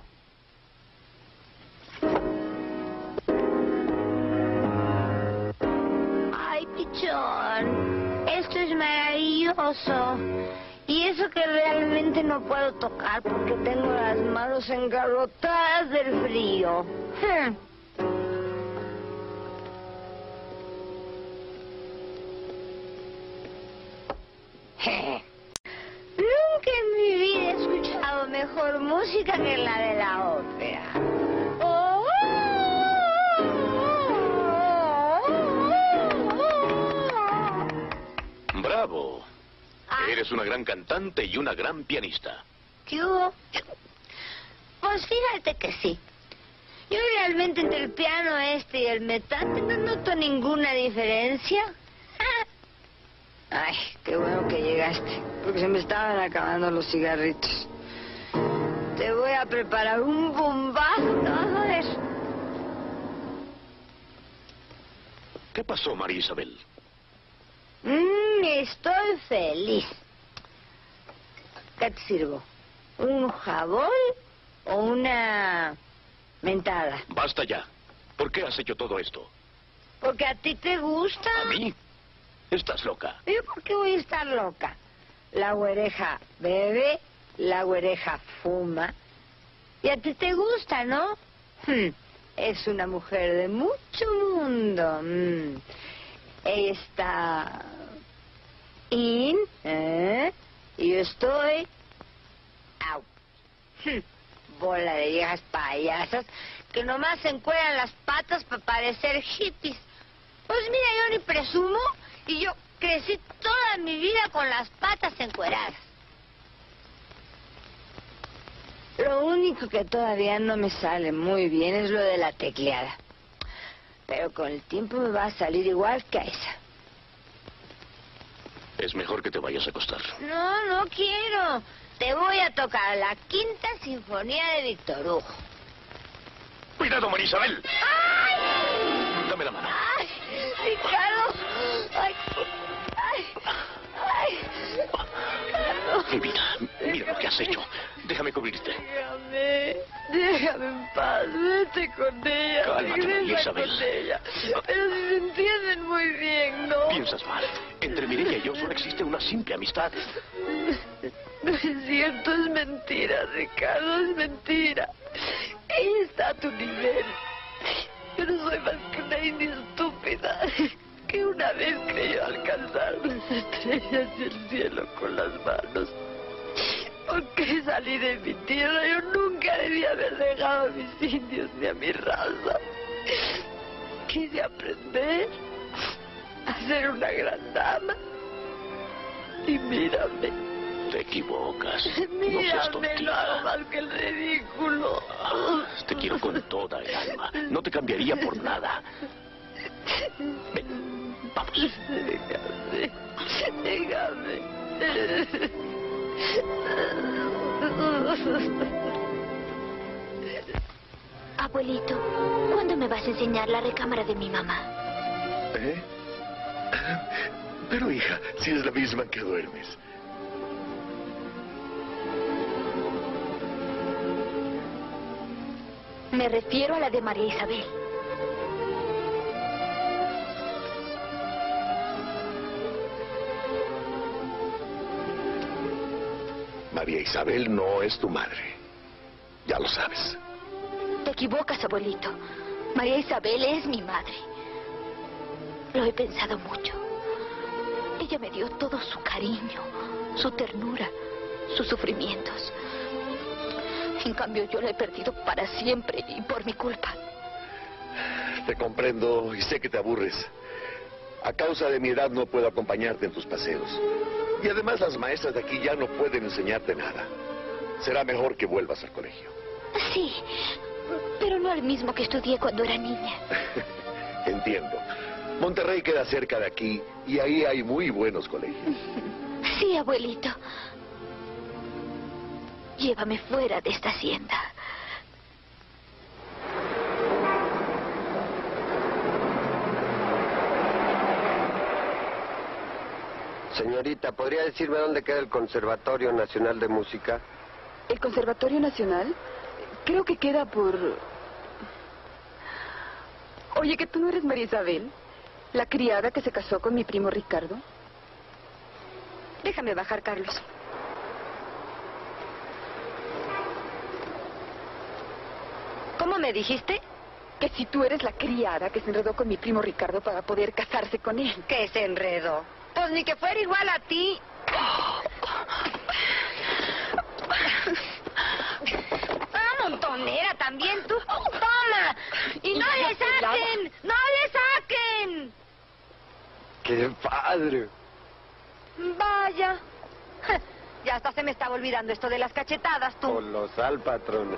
Speaker 12: Ay, pichón, esto es maravilloso. Y eso que realmente no puedo tocar porque tengo las manos engarrotadas del frío. Hmm. Nunca en mi vida he escuchado mejor música que la de la ópera. Oh,
Speaker 2: ¡Bravo!
Speaker 12: Ah.
Speaker 2: Eres una gran cantante y una gran pianista.
Speaker 12: ¿Qué hubo? Pues fíjate que sí. Yo realmente entre el piano este y el metate no noto ninguna diferencia. Ay, qué bueno que llegaste, porque se me estaban acabando los cigarritos. Te voy a preparar un bombazo, ¿te vas a ver?
Speaker 2: ¿Qué pasó, María Isabel?
Speaker 12: Mmm, estoy feliz. ¿Qué te sirvo? ¿Un jabón o una mentada?
Speaker 2: Basta ya. ¿Por qué has hecho todo esto?
Speaker 12: Porque a ti te gusta.
Speaker 2: ¿A mí? Estás loca.
Speaker 12: ¿Yo por qué voy a estar loca? La güereja bebe, la güereja fuma. Y a ti te gusta, ¿no? Hmm. Es una mujer de mucho mundo. Mm. Ella está in, ¿eh? Y yo estoy out. Hmm. Bola de viejas payasas que nomás se encueran las patas para parecer hippies. Pues mira, yo ni presumo y yo crecí toda mi vida con las patas encueradas. Lo único que todavía no me sale muy bien es lo de la tecleada. Pero con el tiempo me va a salir igual que a esa.
Speaker 2: Es mejor que te vayas a acostar.
Speaker 12: No, no quiero. Te voy a tocar la quinta sinfonía de Víctor Hugo.
Speaker 2: ¡Cuidado, María Isabel!
Speaker 12: ¡Ay!
Speaker 2: Dame la mano.
Speaker 12: ¡Ay, Ricardo! ¡Ay! ¡Ay! ¡Ay! Ricardo.
Speaker 2: Mi vida, mira lo que has hecho. Déjame cubrirte.
Speaker 12: Déjame, déjame en paz, vete con ella.
Speaker 2: Cálmate,
Speaker 12: regresa
Speaker 2: María Isabel.
Speaker 12: con ella. Pero si se entienden muy bien, ¿no?
Speaker 2: Piensas mal. Entre Mireia y yo solo existe una simple amistad.
Speaker 3: No es cierto, es mentira, Ricardo, es mentira. Ella está a tu nivel. Yo no soy más que una india estúpida que una vez creyó alcanzar las estrellas del cielo con las manos. ¿Por qué salí de mi tierra? Yo nunca debía haber dejado a mis indios ni a mi raza. Quise aprender a ser una gran dama. Y mírame.
Speaker 2: Te equivocas. No seas
Speaker 3: Mírame,
Speaker 2: tontita.
Speaker 3: no hago más que el ridículo.
Speaker 2: Ah, te quiero con toda el alma. No te cambiaría por nada. Ven, vamos.
Speaker 3: Déjame, déjame.
Speaker 1: Abuelito, ¿cuándo me vas a enseñar la recámara de mi mamá?
Speaker 14: ¿Eh? Pero hija, si es la misma que duermes.
Speaker 1: Me refiero a la de María Isabel.
Speaker 14: María Isabel no es tu madre. Ya lo sabes.
Speaker 1: Te equivocas, abuelito. María Isabel es mi madre. Lo he pensado mucho. Ella me dio todo su cariño, su ternura, sus sufrimientos. En cambio, yo la he perdido para siempre y por mi culpa.
Speaker 14: Te comprendo y sé que te aburres. A causa de mi edad no puedo acompañarte en tus paseos. Y además las maestras de aquí ya no pueden enseñarte nada. Será mejor que vuelvas al colegio.
Speaker 1: Sí, pero no al mismo que estudié cuando era niña.
Speaker 14: Entiendo. Monterrey queda cerca de aquí y ahí hay muy buenos colegios.
Speaker 1: Sí, abuelito. Llévame fuera de esta hacienda.
Speaker 15: Señorita, ¿podría decirme dónde queda el Conservatorio Nacional de Música?
Speaker 5: ¿El Conservatorio Nacional? Creo que queda por... Oye, ¿que tú no eres María Isabel? ¿La criada que se casó con mi primo Ricardo?
Speaker 12: Déjame bajar, Carlos. ¿Cómo me dijiste?
Speaker 5: Que si tú eres la criada que se enredó con mi primo Ricardo para poder casarse con él.
Speaker 12: ¿Qué se enredó? Pues ni que fuera igual a ti. ¡Ah, montonera también tú! ¡Toma! ¡Y no le saquen! ¡No le saquen!
Speaker 15: ¡Qué padre!
Speaker 12: Vaya. Ya hasta se me estaba olvidando esto de las cachetadas, tú.
Speaker 15: Colosal, patrona.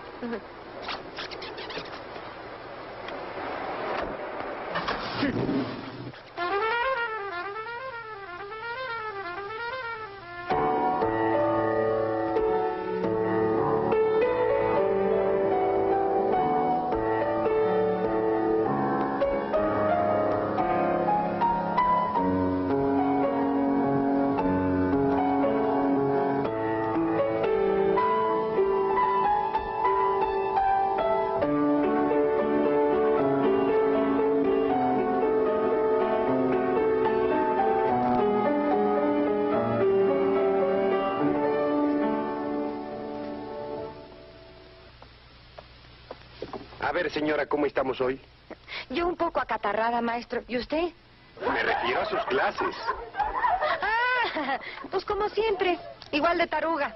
Speaker 15: A ver, señora, ¿cómo estamos hoy?
Speaker 12: Yo un poco acatarrada, maestro. ¿Y usted?
Speaker 15: Me refiero a sus clases.
Speaker 12: Ah, pues como siempre, igual de taruga.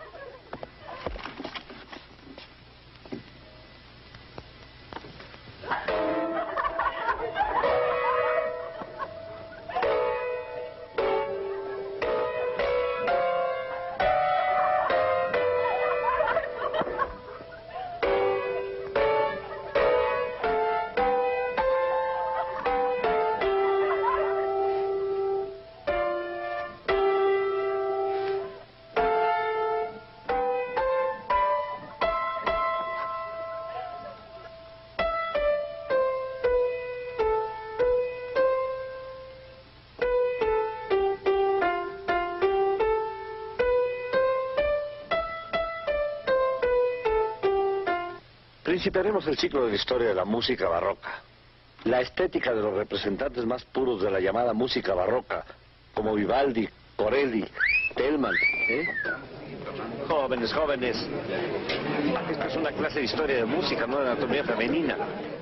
Speaker 16: Principiaremos el ciclo de la historia de la música barroca. La estética de los representantes más puros de la llamada música barroca, como Vivaldi, Corelli, Telemann, ¿eh? Jóvenes, jóvenes. Esto es una clase de historia de música, no de anatomía femenina.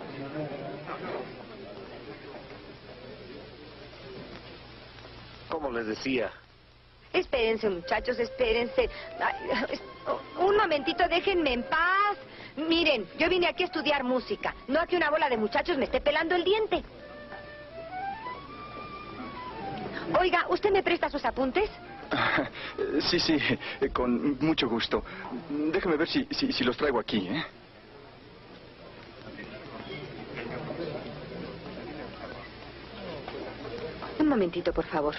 Speaker 16: Como les decía.
Speaker 12: Espérense, muchachos, espérense. Ay, un momentito, déjenme en paz. Miren, yo vine aquí a estudiar música, no a que una bola de muchachos me esté pelando el diente. Oiga, ¿usted me presta sus apuntes?
Speaker 17: Sí, sí, con mucho gusto. Déjeme ver si, si, si los traigo aquí, ¿eh?
Speaker 12: Un momentito, por favor.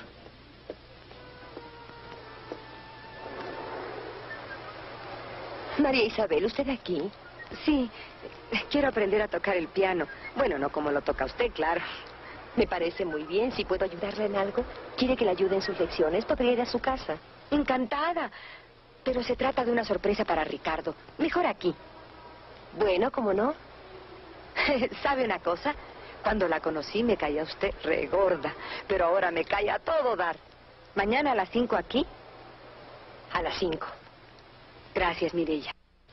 Speaker 12: María Isabel, ¿usted aquí? Sí, quiero aprender a tocar el piano. Bueno, no como lo toca usted, claro. Me parece muy bien. Si puedo ayudarla en algo, ¿quiere que le ayude en sus lecciones? Podría ir a su casa. Encantada. Pero se trata de una sorpresa para Ricardo. Mejor aquí. Bueno, ¿cómo no? ¿Sabe una cosa? Cuando la conocí me caía usted regorda, pero ahora me cae a todo dar. ¿Mañana a las cinco aquí? A las cinco. Gracias, Mireya.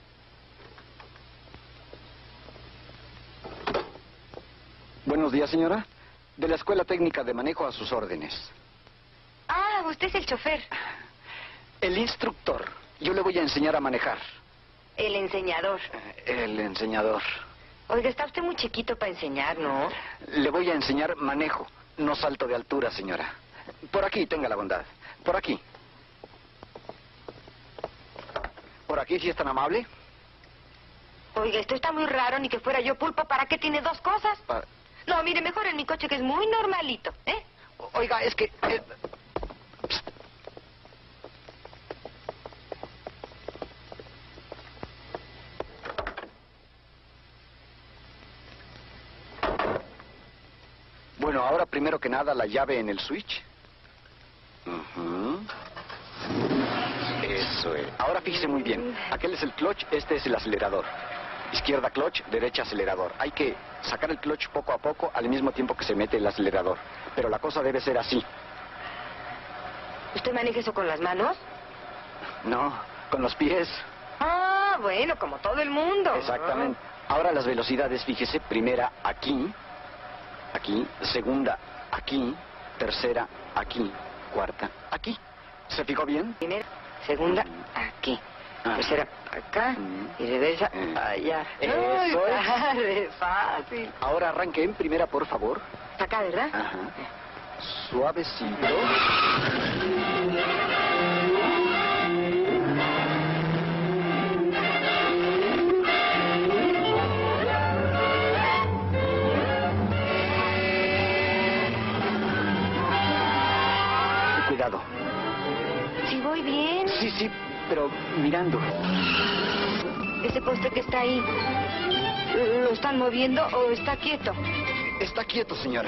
Speaker 17: Buenos días, señora. De la Escuela Técnica de Manejo a sus órdenes.
Speaker 12: Ah, usted es el chofer.
Speaker 17: El instructor. Yo le voy a enseñar a manejar.
Speaker 12: El enseñador.
Speaker 17: El enseñador.
Speaker 12: Oiga, está usted muy chiquito para enseñar, ¿no?
Speaker 17: Le voy a enseñar manejo, no salto de altura, señora. Por aquí, tenga la bondad. Por aquí. Por aquí, si es tan amable.
Speaker 12: Oiga, esto está muy raro, ni que fuera yo pulpo. ¿Para qué tiene dos cosas?
Speaker 17: Pa...
Speaker 12: No, mire, mejor en mi coche, que es muy normalito, ¿eh?
Speaker 17: Oiga, es que... Eh... Bueno, ahora primero que nada la llave en el switch. Uh-huh. Eso es. Ahora fíjese muy bien. Aquel es el clutch, este es el acelerador. Izquierda clutch, derecha acelerador. Hay que sacar el clutch poco a poco al mismo tiempo que se mete el acelerador. Pero la cosa debe ser así.
Speaker 12: ¿Usted maneja eso con las manos?
Speaker 17: No, con los pies.
Speaker 12: Ah, bueno, como todo el mundo.
Speaker 17: Exactamente. Ahora las velocidades, fíjese, primera aquí, aquí, segunda aquí, tercera aquí, cuarta aquí. ¿Se fijó bien?
Speaker 12: Primera, segunda, aquí.
Speaker 17: Ah.
Speaker 12: Tercera, acá, y reversa,
Speaker 17: Eh.
Speaker 12: allá.
Speaker 17: Eso
Speaker 12: Ay,
Speaker 17: es.
Speaker 12: padre, fácil.
Speaker 17: Ahora arranque en primera, por favor.
Speaker 12: Acá, ¿verdad?
Speaker 17: Ajá. Suavecito. Cuidado.
Speaker 12: Sí, voy bien.
Speaker 17: Sí, sí, pero mirando.
Speaker 12: Ese poste que está ahí, ¿lo están moviendo o está quieto?
Speaker 17: Está quieto, señora.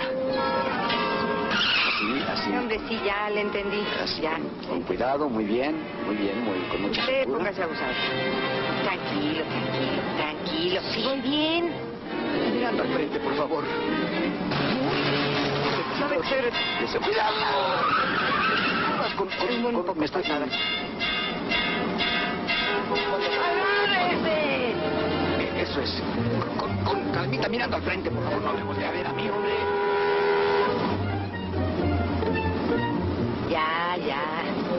Speaker 17: Así, así.
Speaker 12: Hombre, sí, ya le entendí.
Speaker 17: Así,
Speaker 12: Ya.
Speaker 17: Con cuidado, muy bien, muy bien, muy con mucha
Speaker 12: Usted
Speaker 17: cintura.
Speaker 12: póngase a usar. Tranquilo, tranquilo, tranquilo. Sí, voy bien.
Speaker 17: Mirando al frente, por favor.
Speaker 12: ¿Sabe qué?
Speaker 17: Ese- ¡Cuidado! Con, con, con, con- me estoy nada.
Speaker 12: ¡Agárrese!
Speaker 17: Eso es. Con, con, con calmita, mirando al frente, por favor. No me voltee a ver a mí, hombre.
Speaker 12: Ya, ya.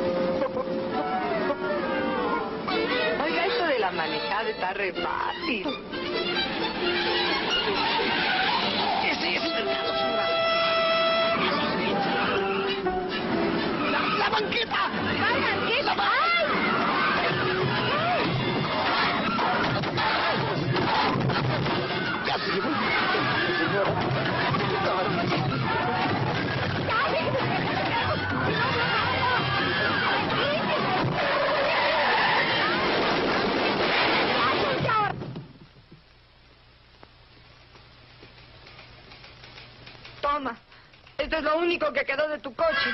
Speaker 12: Oiga, esto de la manejada está re fácil.
Speaker 17: Ese es el mercado, señora. ¡La, la banqueta!
Speaker 12: ¡La banqueta! ¡Ay!
Speaker 17: Ya se llevó. Señora.
Speaker 12: Toma, esto es lo único que quedó de tu coche.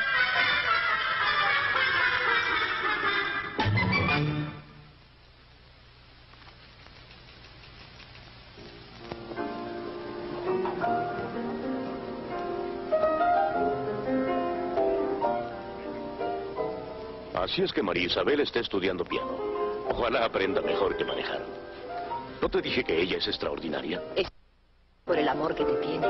Speaker 2: Así es que María Isabel está estudiando piano. Ojalá aprenda mejor que manejar. ¿No te dije que ella es extraordinaria?
Speaker 11: Es por el amor que te tiene.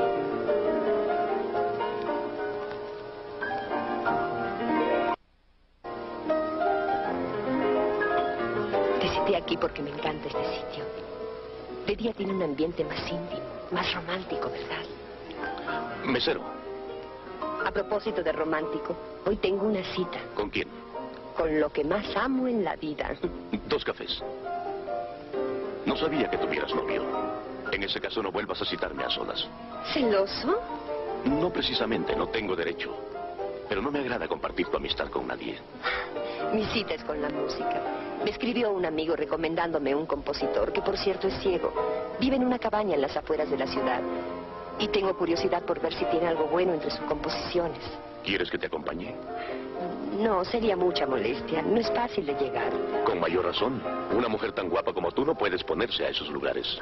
Speaker 11: Te cité aquí porque me encanta este sitio. De día tiene un ambiente más íntimo, más romántico, ¿verdad?
Speaker 2: Mesero.
Speaker 11: A propósito de romántico, hoy tengo una cita.
Speaker 2: ¿Con quién?
Speaker 11: Con lo que más amo en la vida.
Speaker 2: Dos cafés. No sabía que tuvieras novio. En ese caso no vuelvas a citarme a solas.
Speaker 11: ¿Celoso?
Speaker 2: No precisamente, no tengo derecho. Pero no me agrada compartir tu amistad con nadie.
Speaker 11: Mi cita es con la música. Me escribió un amigo recomendándome un compositor que, por cierto, es ciego. Vive en una cabaña en las afueras de la ciudad. Y tengo curiosidad por ver si tiene algo bueno entre sus composiciones.
Speaker 2: ¿Quieres que te acompañe?
Speaker 11: No, sería mucha molestia. No es fácil de llegar.
Speaker 2: Con mayor razón. Una mujer tan guapa como tú no puede exponerse a esos lugares.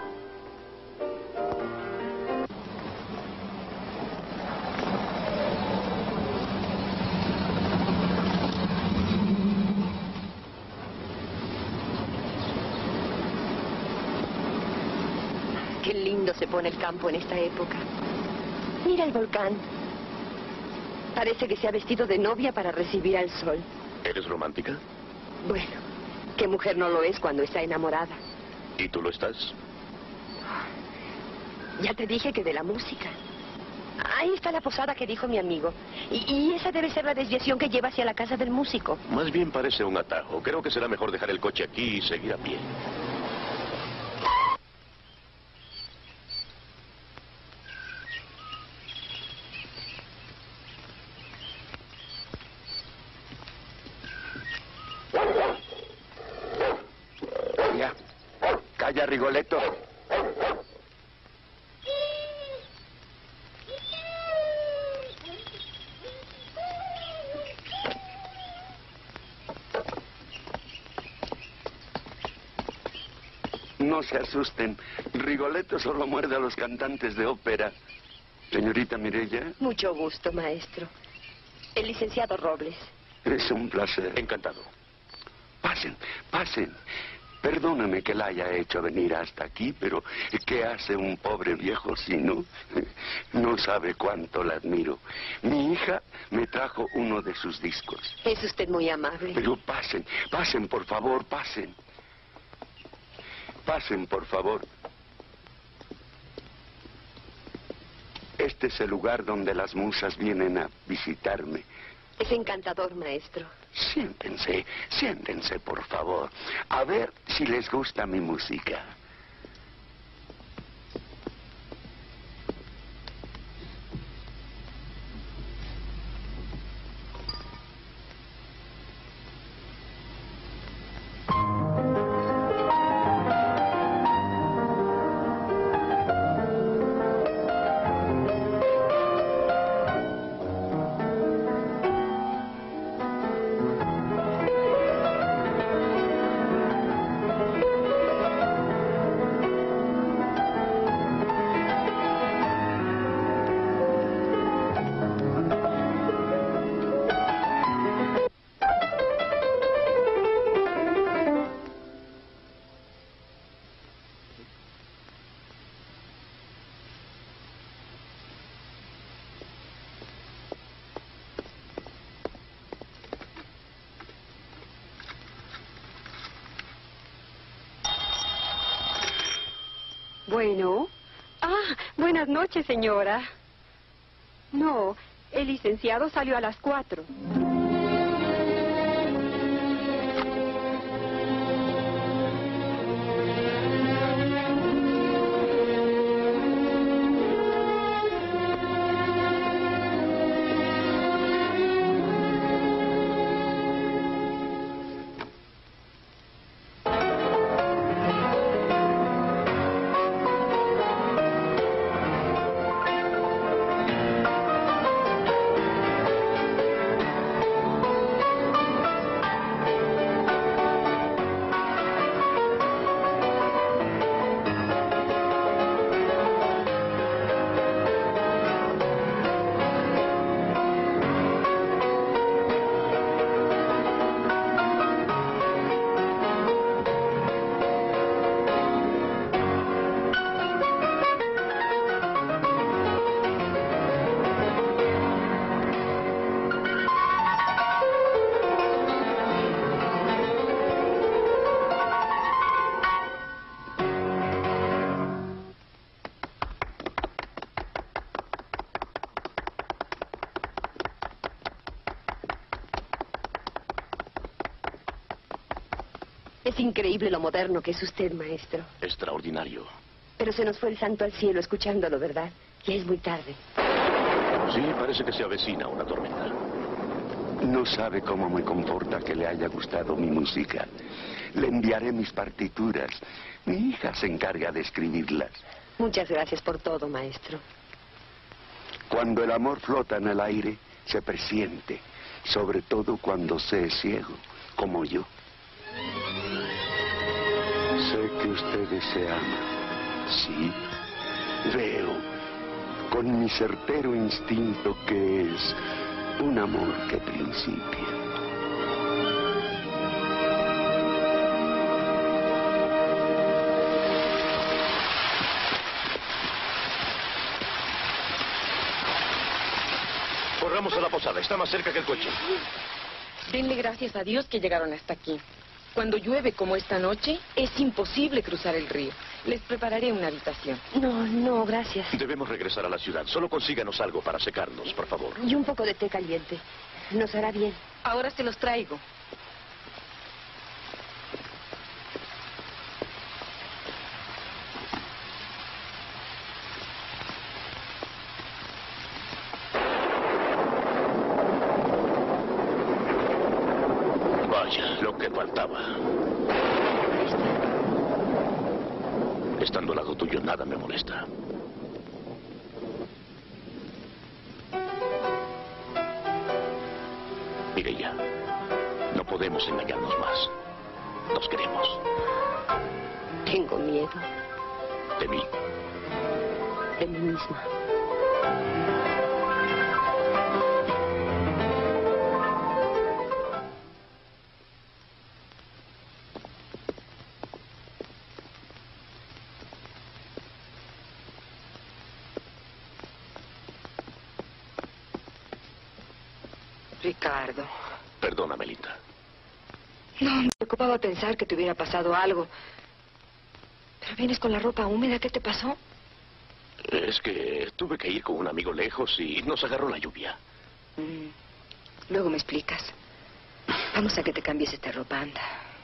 Speaker 11: Qué lindo se pone el campo en esta época. Mira el volcán. Parece que se ha vestido de novia para recibir al sol.
Speaker 2: ¿Eres romántica?
Speaker 11: Bueno, ¿qué mujer no lo es cuando está enamorada?
Speaker 2: ¿Y tú lo estás?
Speaker 11: Ya te dije que de la música. Ahí está la posada que dijo mi amigo. Y, y esa debe ser la desviación que lleva hacia la casa del músico.
Speaker 2: Más bien parece un atajo. Creo que será mejor dejar el coche aquí y seguir a pie.
Speaker 15: Ya. Calla, Rigoletto.
Speaker 18: No se asusten. Rigoletto solo muerde a los cantantes de ópera. Señorita Mireya.
Speaker 11: Mucho gusto, maestro. El licenciado Robles.
Speaker 18: Es un placer.
Speaker 2: Encantado.
Speaker 18: Pasen, pasen. Perdóname que la haya hecho venir hasta aquí, pero ¿qué hace un pobre viejo si no? No sabe cuánto la admiro. Mi hija me trajo uno de sus discos.
Speaker 11: Es usted muy amable.
Speaker 18: Pero pasen, pasen, por favor, pasen. Pasen, por favor. Este es el lugar donde las musas vienen a visitarme.
Speaker 11: Es encantador, maestro.
Speaker 18: Siéntense, siéntense, por favor. A ver si les gusta mi música.
Speaker 7: Bueno. Ah, buenas noches, señora. No, el licenciado salió a las cuatro.
Speaker 11: Es increíble lo moderno que es usted, maestro.
Speaker 2: Extraordinario.
Speaker 11: Pero se nos fue el santo al cielo escuchándolo, ¿verdad? Ya es muy tarde.
Speaker 2: Sí, parece que se avecina una tormenta.
Speaker 18: No sabe cómo me conforta que le haya gustado mi música. Le enviaré mis partituras. Mi hija se encarga de escribirlas.
Speaker 11: Muchas gracias por todo, maestro.
Speaker 18: Cuando el amor flota en el aire, se presiente. Sobre todo cuando se es ciego, como yo. Sé que ustedes se aman. Sí, veo con mi certero instinto que es un amor que principia.
Speaker 2: Corramos a la posada, está más cerca que el coche.
Speaker 3: Denle gracias a Dios que llegaron hasta aquí. Cuando llueve como esta noche, es imposible cruzar el río. Les prepararé una habitación.
Speaker 11: No, no, gracias.
Speaker 2: Debemos regresar a la ciudad. Solo consíganos algo para secarnos, por favor.
Speaker 11: Y un poco de té caliente. Nos hará bien.
Speaker 3: Ahora se los traigo.
Speaker 2: Vaya, lo que faltaba. Estando al lado tuyo, nada me molesta. Mireya, no podemos engañarnos más. Nos queremos.
Speaker 11: Tengo miedo.
Speaker 2: ¿De mí?
Speaker 11: De mí misma.
Speaker 3: Ricardo.
Speaker 2: Perdóname, Linda.
Speaker 3: No, me preocupaba pensar que te hubiera pasado algo. Pero vienes con la ropa húmeda, ¿qué te pasó?
Speaker 2: Es que tuve que ir con un amigo lejos y nos agarró la lluvia.
Speaker 3: Mm. Luego me explicas. Vamos a que te cambies esta ropa, anda.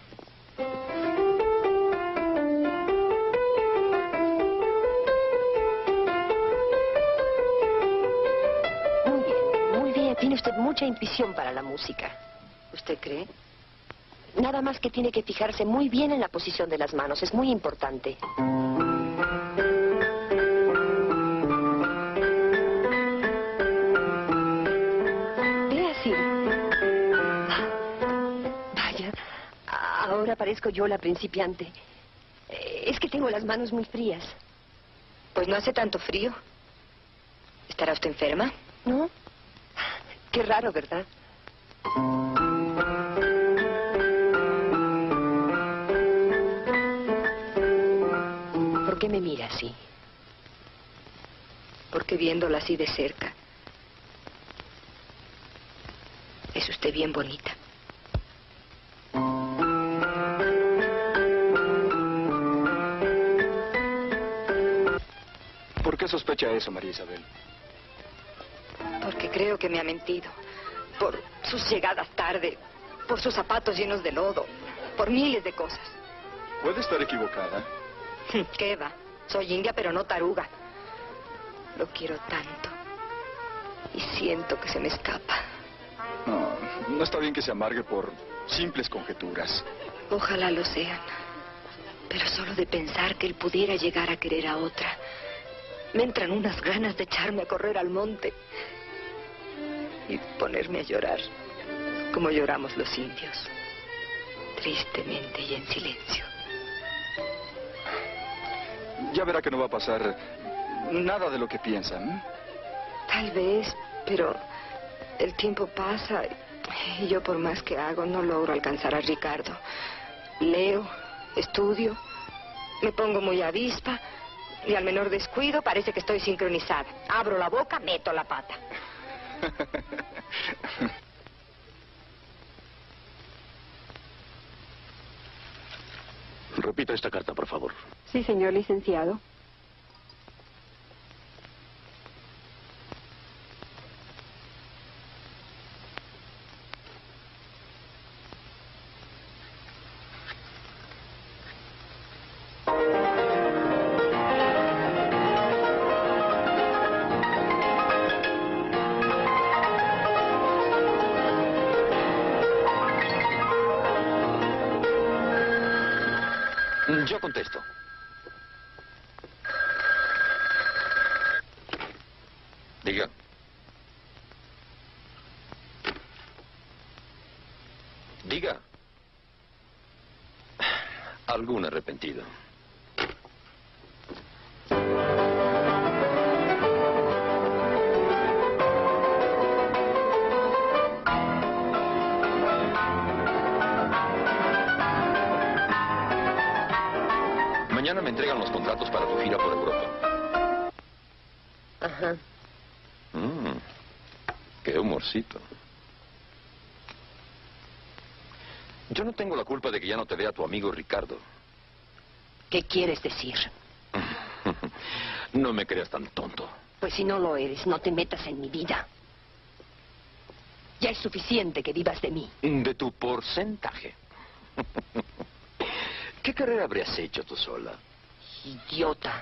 Speaker 11: Muy bien, muy bien. Tiene usted mucha intuición para la música.
Speaker 3: ¿Usted cree?
Speaker 11: Nada más que tiene que fijarse muy bien en la posición de las manos. Es muy importante. Ve así. Vaya, ahora parezco yo la principiante. Es que tengo las manos muy frías.
Speaker 3: Pues no hace tanto frío. ¿Estará usted enferma?
Speaker 11: ¿No? Qué raro, ¿verdad? ¿Por qué me mira así?
Speaker 3: Porque viéndola así de cerca, es usted bien bonita.
Speaker 17: ¿Por qué sospecha eso, María Isabel?
Speaker 3: Porque creo que me ha mentido. Por sus llegadas tarde, por sus zapatos llenos de lodo, por miles de cosas.
Speaker 17: Puede estar equivocada.
Speaker 3: ¿Qué va? Soy india, pero no taruga. Lo quiero tanto. Y siento que se me escapa.
Speaker 17: No, no está bien que se amargue por simples conjeturas.
Speaker 3: Ojalá lo sean. Pero solo de pensar que él pudiera llegar a querer a otra, me entran unas ganas de echarme a correr al monte y ponerme a llorar, como lloramos los indios, tristemente y en silencio.
Speaker 17: Ya verá que no va a pasar nada de lo que piensan.
Speaker 3: Tal vez, pero el tiempo pasa y yo por más que hago no logro alcanzar a Ricardo. Leo, estudio, me pongo muy avispa y al menor descuido parece que estoy sincronizada. Abro la boca, meto la pata.
Speaker 2: Repita esta carta, por favor.
Speaker 7: Sí, señor licenciado.
Speaker 9: Yo contesto. Diga. Diga. Algún arrepentido. Mañana me entregan los contratos para tu gira por Europa.
Speaker 11: Ajá.
Speaker 9: Mm, qué humorcito. Yo no tengo la culpa de que ya no te vea tu amigo Ricardo.
Speaker 11: ¿Qué quieres decir?
Speaker 9: No me creas tan tonto.
Speaker 11: Pues si no lo eres, no te metas en mi vida. Ya es suficiente que vivas de mí.
Speaker 9: De tu porcentaje. ¿Qué carrera habrías hecho tú sola?
Speaker 11: Idiota.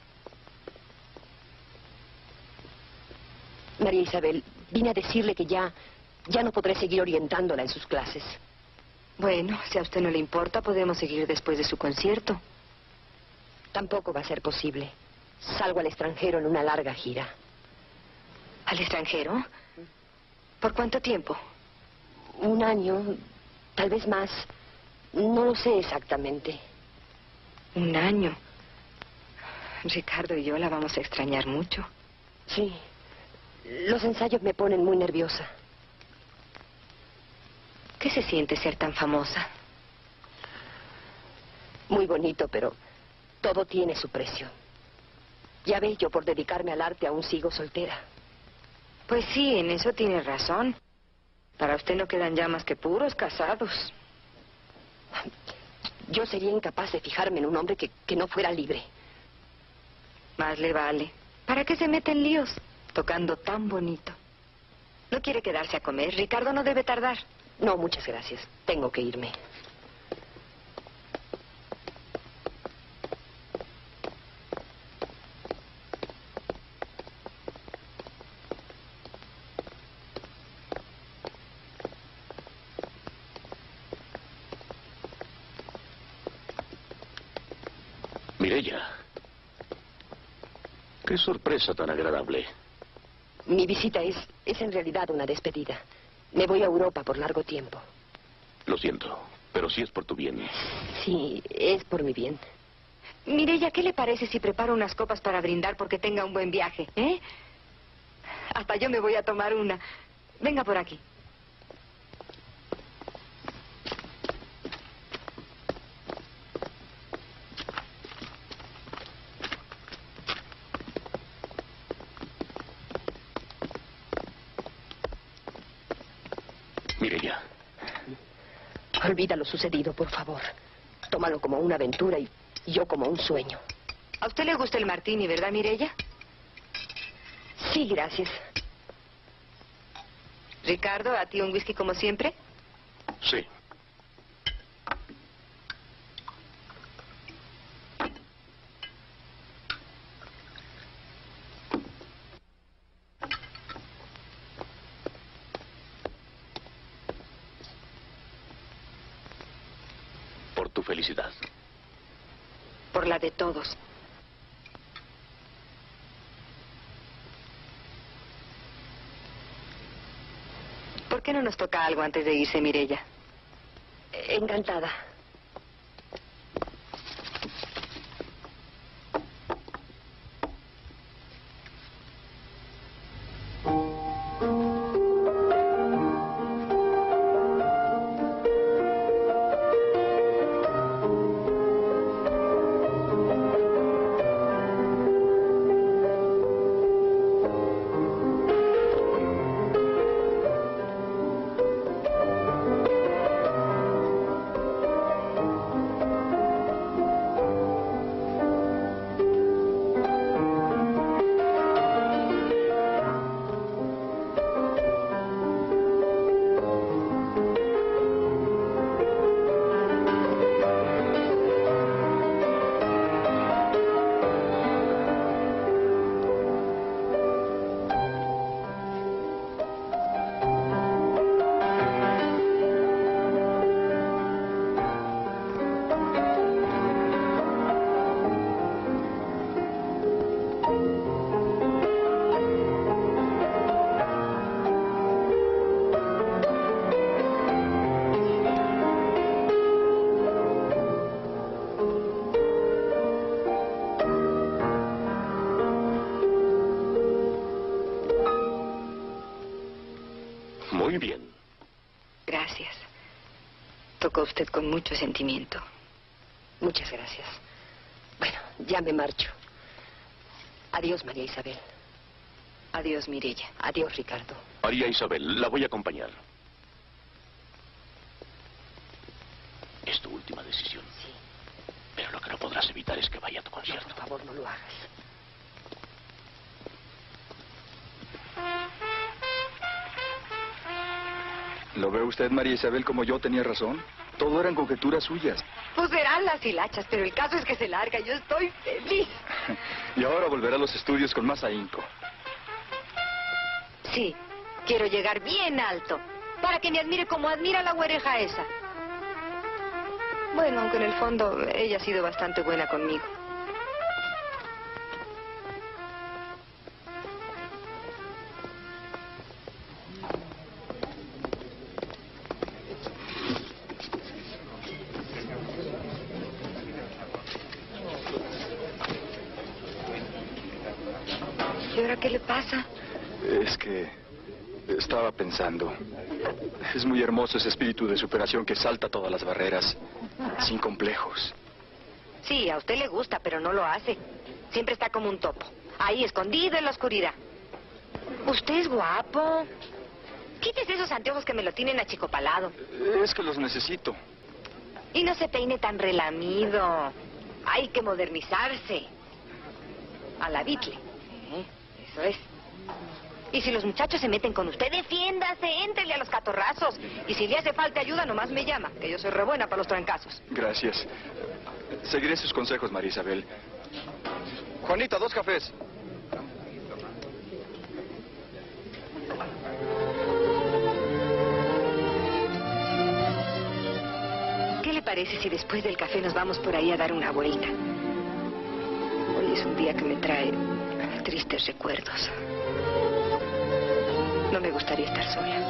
Speaker 11: María Isabel, vine a decirle que ya, ya no podré seguir orientándola en sus clases.
Speaker 12: Bueno, si a usted no le importa, podemos seguir después de su concierto.
Speaker 11: Tampoco va a ser posible. Salgo al extranjero en una larga gira.
Speaker 12: ¿Al extranjero? ¿Por cuánto tiempo?
Speaker 11: Un año, tal vez más. No lo sé exactamente.
Speaker 12: Un año. Ricardo y yo la vamos a extrañar mucho.
Speaker 11: Sí. Los ensayos me ponen muy nerviosa.
Speaker 12: ¿Qué se siente ser tan famosa?
Speaker 11: Muy bonito, pero todo tiene su precio. Ya ve, yo por dedicarme al arte aún sigo soltera.
Speaker 12: Pues sí, en eso tiene razón. Para usted no quedan ya más que puros casados.
Speaker 11: Yo sería incapaz de fijarme en un hombre que, que no fuera libre.
Speaker 12: Más le vale. ¿Para qué se mete en líos? Tocando tan bonito. ¿No quiere quedarse a comer? Ricardo no debe tardar.
Speaker 11: No, muchas gracias. Tengo que irme.
Speaker 2: Mireya, qué sorpresa tan agradable.
Speaker 11: Mi visita es, es en realidad una despedida. Me voy a Europa por largo tiempo.
Speaker 2: Lo siento, pero sí es por tu bien.
Speaker 11: Sí, es por mi bien.
Speaker 12: Mireya, ¿qué le parece si preparo unas copas para brindar porque tenga un buen viaje, eh? Hasta yo me voy a tomar una. Venga por aquí.
Speaker 2: Mireya.
Speaker 11: Olvida lo sucedido, por favor. Tómalo como una aventura y yo como un sueño.
Speaker 12: ¿A usted le gusta el martini, verdad, Mireya?
Speaker 11: Sí, gracias.
Speaker 12: Ricardo, ¿a ti un whisky como siempre?
Speaker 2: Sí. Por tu felicidad.
Speaker 12: Por la de todos. ¿Por qué no nos toca algo antes de irse, Mireya?
Speaker 11: Encantada.
Speaker 2: Muy bien.
Speaker 12: Gracias. Tocó usted con mucho sentimiento. Muchas gracias. Bueno, ya me marcho. Adiós, María Isabel. Adiós, Mireya. Adiós, Ricardo.
Speaker 2: María Isabel, la voy a acompañar. Es tu última decisión.
Speaker 12: Sí.
Speaker 2: Pero lo que no podrás evitar es que vaya a tu concierto.
Speaker 12: No, por favor, no lo hagas.
Speaker 17: ¿Lo ve usted, María Isabel, como yo tenía razón? Todo eran conjeturas suyas.
Speaker 12: Pues serán las hilachas, pero el caso es que se larga. Yo estoy feliz.
Speaker 17: Y ahora volverá a los estudios con más ahínco.
Speaker 12: Sí, quiero llegar bien alto, para que me admire como admira la güereja esa. Bueno, aunque en el fondo ella ha sido bastante buena conmigo. ¿Y ahora qué le pasa?
Speaker 17: Es que estaba pensando. Es muy hermoso ese espíritu de superación que salta todas las barreras, sin complejos.
Speaker 12: Sí, a usted le gusta, pero no lo hace. Siempre está como un topo, ahí escondido en la oscuridad. Usted es guapo. Quítese esos anteojos que me lo tienen achicopalado.
Speaker 17: Es que los necesito.
Speaker 12: Y no se peine tan relamido. Hay que modernizarse. A la Beatle. ¿Eh? Eso es. Y si los muchachos se meten con usted, defiéndase, éntrele a los catorrazos. Y si le hace falta ayuda, nomás me llama, que yo soy re buena para los trancazos.
Speaker 17: Gracias. Seguiré sus consejos, María Isabel. Juanita, dos cafés.
Speaker 12: ¿Qué le parece si después del café nos vamos por ahí a dar una vuelta? Hoy es un día que me trae tristes recuerdos. No me gustaría estar sola.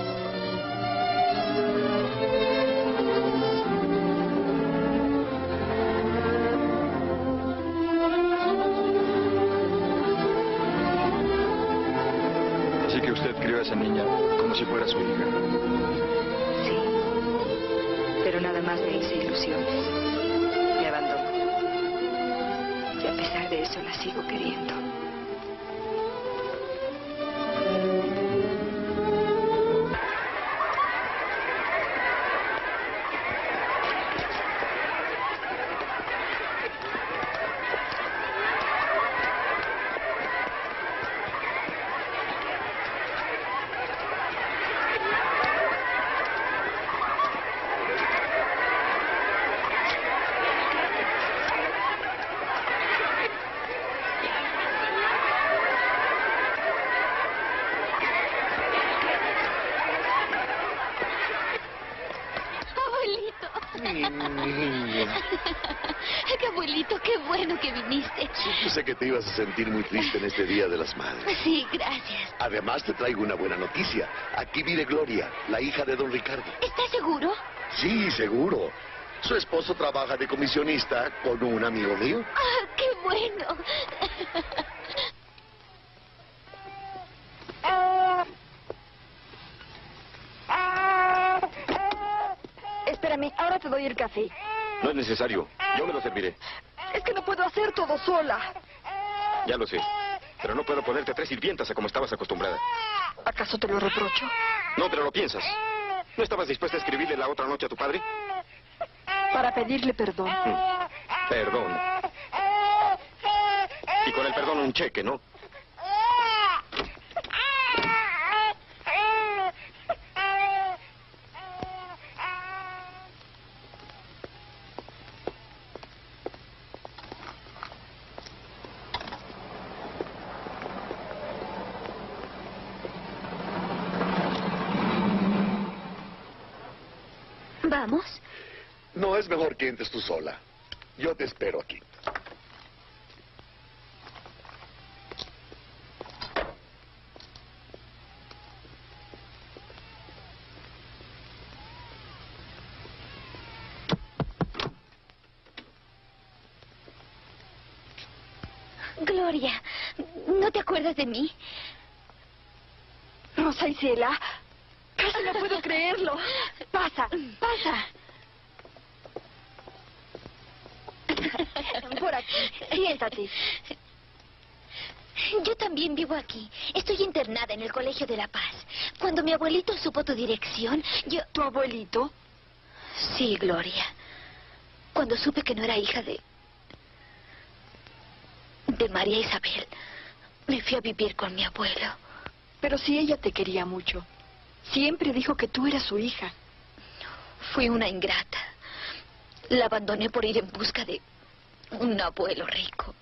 Speaker 17: Así que usted crió a esa niña como si fuera su hija.
Speaker 12: Sí. Pero nada más me hice ilusiones. Me abandonó. Y a pesar de eso la sigo queriendo.
Speaker 1: Qué abuelito, qué bueno que viniste.
Speaker 14: Sé que te ibas a sentir muy triste en este Día de las Madres.
Speaker 1: Sí, gracias.
Speaker 14: Además, te traigo una buena noticia. Aquí vive Gloria, la hija de don Ricardo.
Speaker 1: ¿Estás seguro?
Speaker 14: Sí, seguro. Su esposo trabaja de comisionista con un amigo mío.
Speaker 1: ¡Ah, qué bueno!
Speaker 3: Espérame, ahora te doy el café.
Speaker 10: No es necesario. Yo me lo serviré.
Speaker 3: Es que no puedo hacer todo sola.
Speaker 10: Ya lo sé. Pero no puedo ponerte tres sirvientas a como estabas acostumbrada.
Speaker 3: ¿Acaso te lo reprocho?
Speaker 10: No, pero lo piensas. ¿No estabas dispuesta a escribirle la otra noche a tu padre?
Speaker 3: Para pedirle perdón.
Speaker 10: Mm. Perdón. Y con el perdón un cheque, ¿no?
Speaker 1: ¿Vamos?
Speaker 14: No, es mejor que entres tú sola. Yo te espero aquí.
Speaker 1: Gloria, ¿no te acuerdas de mí?
Speaker 3: Rosa Isela,
Speaker 5: Casi no puedo creerlo. Pasa, pasa. Por aquí. Siéntate.
Speaker 19: Yo también vivo aquí. Estoy internada en el Colegio de la Paz. Cuando mi abuelito supo tu dirección, yo...
Speaker 5: ¿Tu abuelito?
Speaker 19: Sí, Gloria. Cuando supe que no era hija de... de María Isabel, me fui a vivir con mi abuelo.
Speaker 5: Pero si ella te quería mucho. Siempre dijo que tú eras su hija.
Speaker 19: Fui una ingrata. La abandoné por ir en busca de un abuelo rico.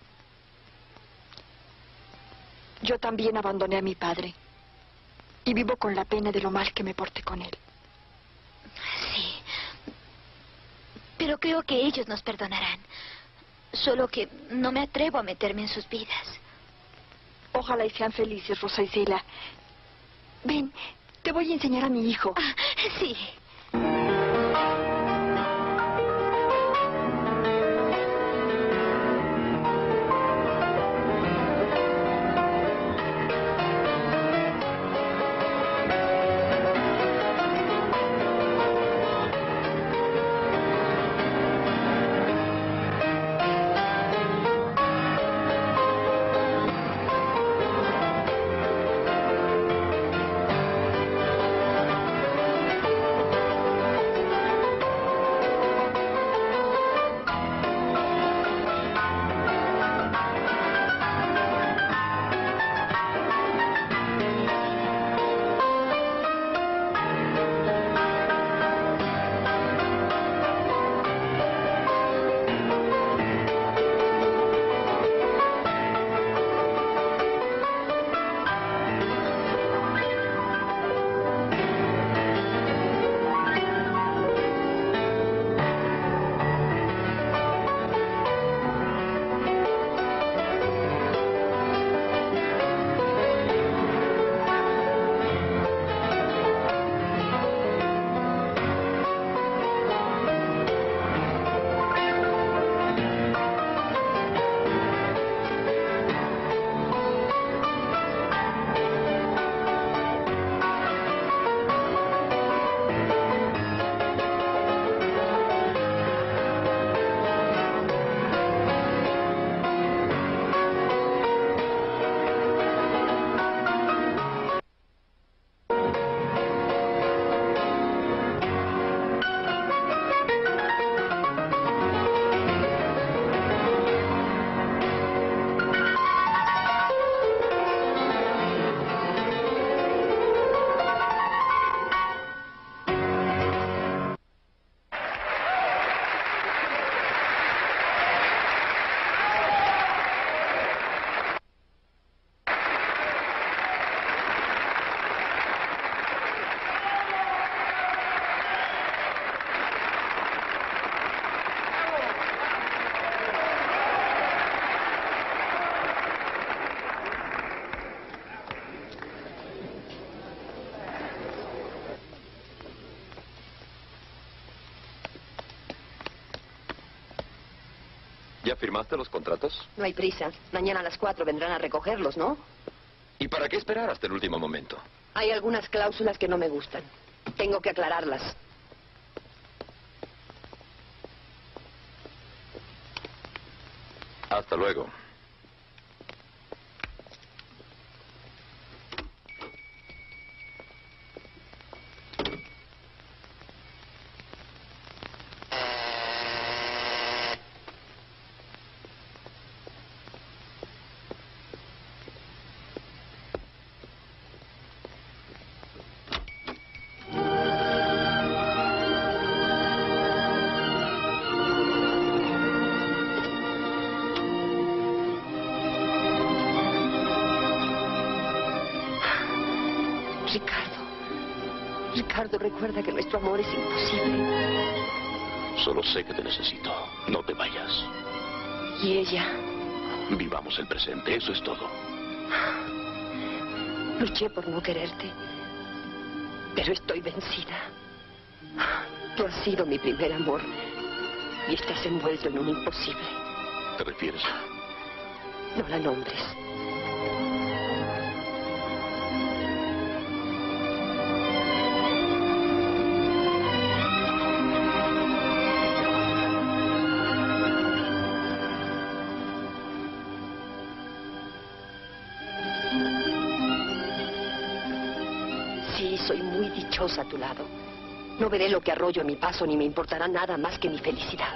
Speaker 5: Yo también abandoné a mi padre. Y vivo con la pena de lo mal que me porté con él.
Speaker 19: Sí. Pero creo que ellos nos perdonarán. Solo que no me atrevo a meterme en sus vidas.
Speaker 5: Ojalá y sean felices, Rosa Isela. Ven, te voy a enseñar a mi hijo.
Speaker 19: Ah, sí.
Speaker 9: ¿Ya firmaste los contratos?
Speaker 11: No hay prisa. Mañana a las cuatro vendrán a recogerlos, ¿no?
Speaker 9: ¿Y para qué esperar hasta el último momento?
Speaker 11: Hay algunas cláusulas que no me gustan. Tengo que aclararlas.
Speaker 9: Hasta luego.
Speaker 11: Ricardo, recuerda que nuestro amor es imposible.
Speaker 2: Solo sé que te necesito. No te vayas.
Speaker 11: ¿Y ella?
Speaker 2: Vivamos el presente, eso es todo.
Speaker 11: Luché por no quererte, pero estoy vencida. Tú has sido mi primer amor y estás envuelto en un imposible.
Speaker 2: ¿Te refieres?
Speaker 11: No la nombres. Sí, soy muy dichosa a tu lado. No veré lo que arroyo a mi paso ni me importará nada más que mi felicidad.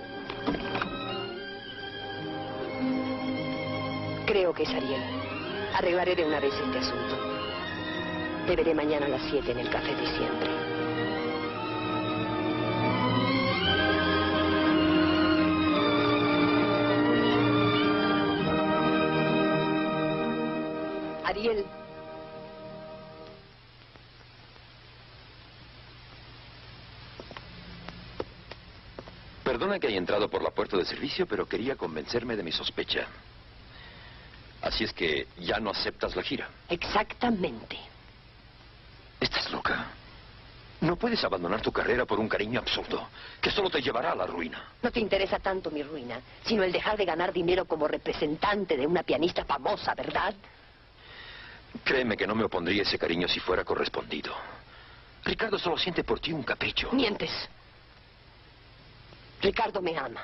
Speaker 11: Creo que es Ariel. Arreglaré de una vez este asunto. Te veré mañana a las siete en el café de siempre. Ariel.
Speaker 9: Perdona que haya entrado por la puerta de servicio, pero quería convencerme de mi sospecha. Así es que ya no aceptas la gira.
Speaker 11: Exactamente.
Speaker 9: Estás loca. No puedes abandonar tu carrera por un cariño absurdo, que solo te llevará a la ruina.
Speaker 11: No te interesa tanto mi ruina, sino el dejar de ganar dinero como representante de una pianista famosa, ¿verdad?
Speaker 9: Créeme que no me opondría a ese cariño si fuera correspondido. Ricardo solo siente por ti un capricho.
Speaker 11: Mientes. Ricardo me ama.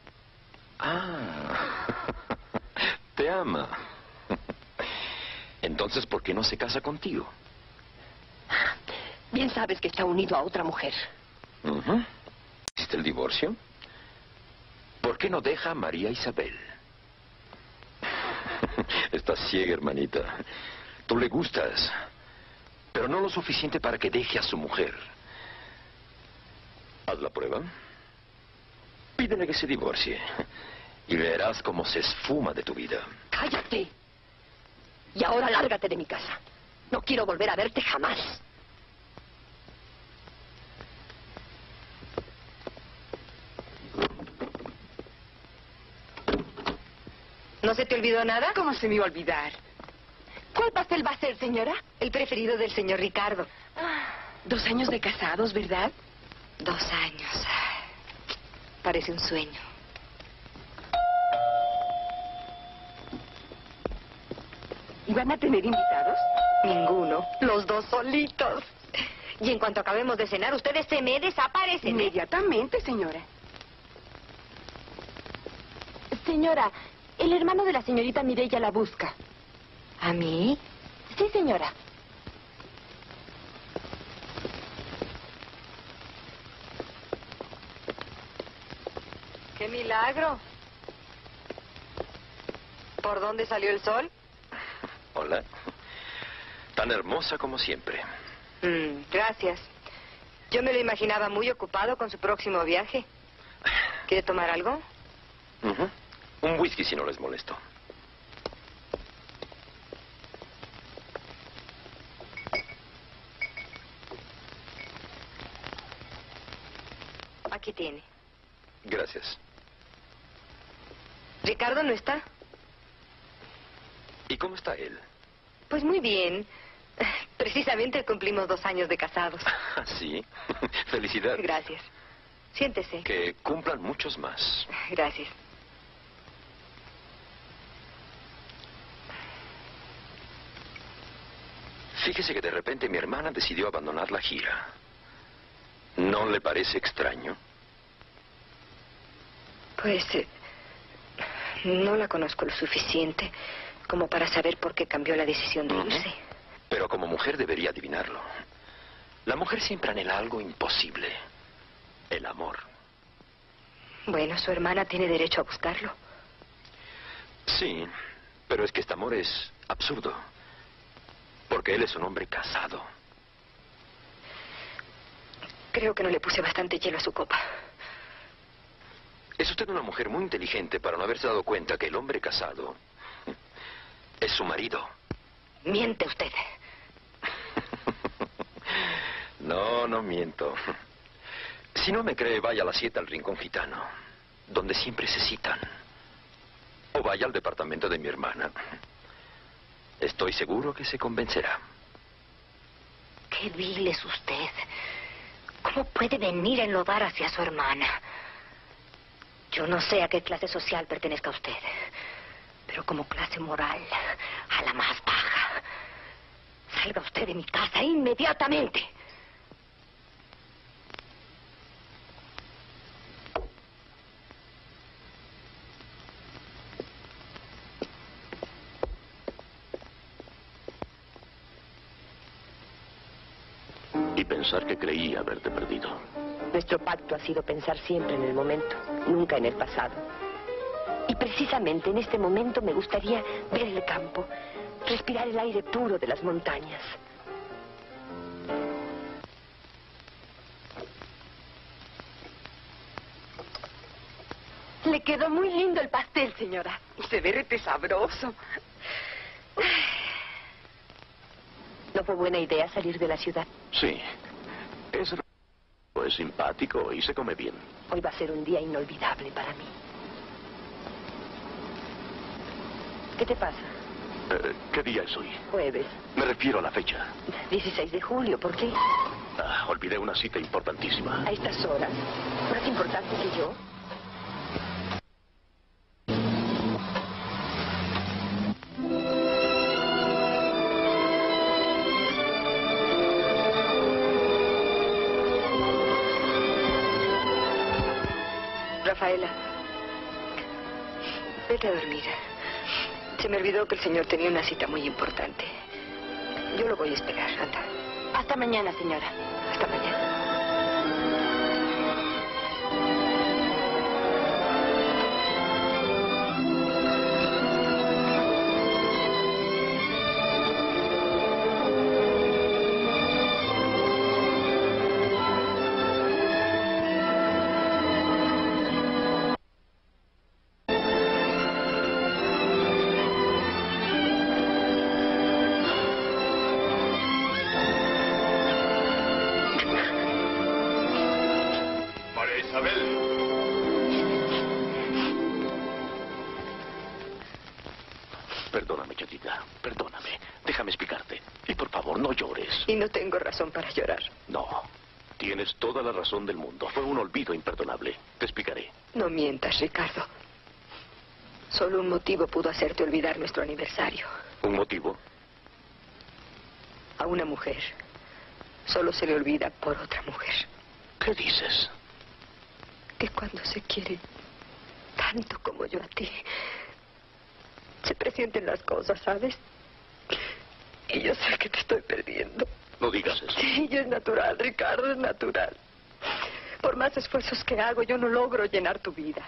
Speaker 9: Ah, te ama. Entonces, ¿por qué no se casa contigo?
Speaker 11: Bien sabes que está unido a otra mujer.
Speaker 9: Uh-huh. ¿Hiciste el divorcio? ¿Por qué no deja a María Isabel? Estás ciega, hermanita. Tú le gustas, pero no lo suficiente para que deje a su mujer. Haz la prueba. Pídele que se divorcie y verás cómo se esfuma de tu vida.
Speaker 11: ¡Cállate! Y ahora lárgate de mi casa. No quiero volver a verte jamás.
Speaker 12: ¿No se te olvidó nada?
Speaker 5: ¿Cómo se me iba a olvidar?
Speaker 12: ¿Cuál pastel va a ser, señora? El preferido del señor Ricardo.
Speaker 5: Ah, dos años de casados, ¿verdad?
Speaker 12: Dos años. Parece un sueño.
Speaker 5: ¿Y van a tener invitados?
Speaker 12: Ninguno. Los dos solitos. Y en cuanto acabemos de cenar, ustedes se me desaparecen.
Speaker 5: Inmediatamente, señora.
Speaker 1: Señora, el hermano de la señorita Mireya la busca.
Speaker 12: ¿A mí?
Speaker 1: Sí, señora.
Speaker 12: ¡Qué milagro! ¿Por dónde salió el sol?
Speaker 9: Hola. Tan hermosa como siempre.
Speaker 12: Mm, gracias. Yo me lo imaginaba muy ocupado con su próximo viaje. ¿Quiere tomar algo?
Speaker 9: Uh-huh. Un whisky si no les molesto.
Speaker 12: Aquí tiene.
Speaker 9: Gracias.
Speaker 12: ¿Ricardo no está?
Speaker 9: ¿Y cómo está él?
Speaker 12: Pues muy bien. Precisamente cumplimos dos años de casados.
Speaker 9: Sí. Felicidades.
Speaker 12: Gracias. Siéntese.
Speaker 9: Que cumplan muchos más.
Speaker 12: Gracias.
Speaker 9: Fíjese que de repente mi hermana decidió abandonar la gira. ¿No le parece extraño?
Speaker 12: Pues eh, no la conozco lo suficiente como para saber por qué cambió la decisión de irse.
Speaker 9: Pero como mujer debería adivinarlo. La mujer siempre anhela algo imposible. El amor.
Speaker 12: Bueno, su hermana tiene derecho a buscarlo.
Speaker 9: Sí, pero es que este amor es absurdo. Porque él es un hombre casado.
Speaker 12: Creo que no le puse bastante hielo a su copa.
Speaker 9: Es usted una mujer muy inteligente para no haberse dado cuenta que el hombre casado es su marido.
Speaker 12: Miente usted.
Speaker 9: No, no miento. Si no me cree, vaya a las siete al Rincón Gitano, donde siempre se citan. O vaya al departamento de mi hermana. Estoy seguro que se convencerá.
Speaker 12: Qué vil es usted. ¿Cómo puede venir a enlodar hacia su hermana? Yo no sé a qué clase social pertenezca usted, pero como clase moral, a la más baja. Salga usted de mi casa inmediatamente.
Speaker 2: Y pensar que creí haberte perdido.
Speaker 11: Nuestro pacto ha sido pensar siempre en el momento, nunca en el pasado. Y precisamente en este momento me gustaría ver el campo, respirar el aire puro de las montañas.
Speaker 3: Le quedó muy lindo el pastel, señora. Y se ve rete sabroso.
Speaker 11: ¿No fue buena idea salir de la ciudad?
Speaker 2: Sí. Es, es simpático y se come bien.
Speaker 11: Hoy va a ser un día inolvidable para mí. ¿Qué te pasa?
Speaker 2: Eh, ¿Qué día es hoy?
Speaker 11: Jueves.
Speaker 2: Me refiero a la fecha.
Speaker 11: dieciséis de julio, ¿por qué?
Speaker 2: Ah, olvidé una cita importantísima.
Speaker 11: A estas horas. ¿Más importante que yo?
Speaker 3: Rafaela, vete a dormir. Se me olvidó que el señor tenía una cita muy importante. Yo lo voy a esperar, anda. Hasta mañana, señora. Hasta mañana.
Speaker 2: Perdóname, chatita. Perdóname. Déjame explicarte. Y por favor, no llores.
Speaker 3: Y no tengo razón para llorar.
Speaker 2: No. Tienes toda la razón del mundo. Fue un olvido imperdonable. Te explicaré.
Speaker 3: No mientas, Ricardo. Solo un motivo pudo hacerte olvidar nuestro aniversario.
Speaker 2: ¿Un motivo?
Speaker 3: A una mujer solo se le olvida por otra mujer.
Speaker 2: ¿Qué dices?
Speaker 3: Que cuando se quiere tanto como yo a ti, se presienten las cosas, ¿sabes? Y yo sé que te estoy perdiendo.
Speaker 2: No digas eso.
Speaker 3: Sí, es natural, Ricardo, es natural. Por más esfuerzos que hago, yo no logro llenar tu vida.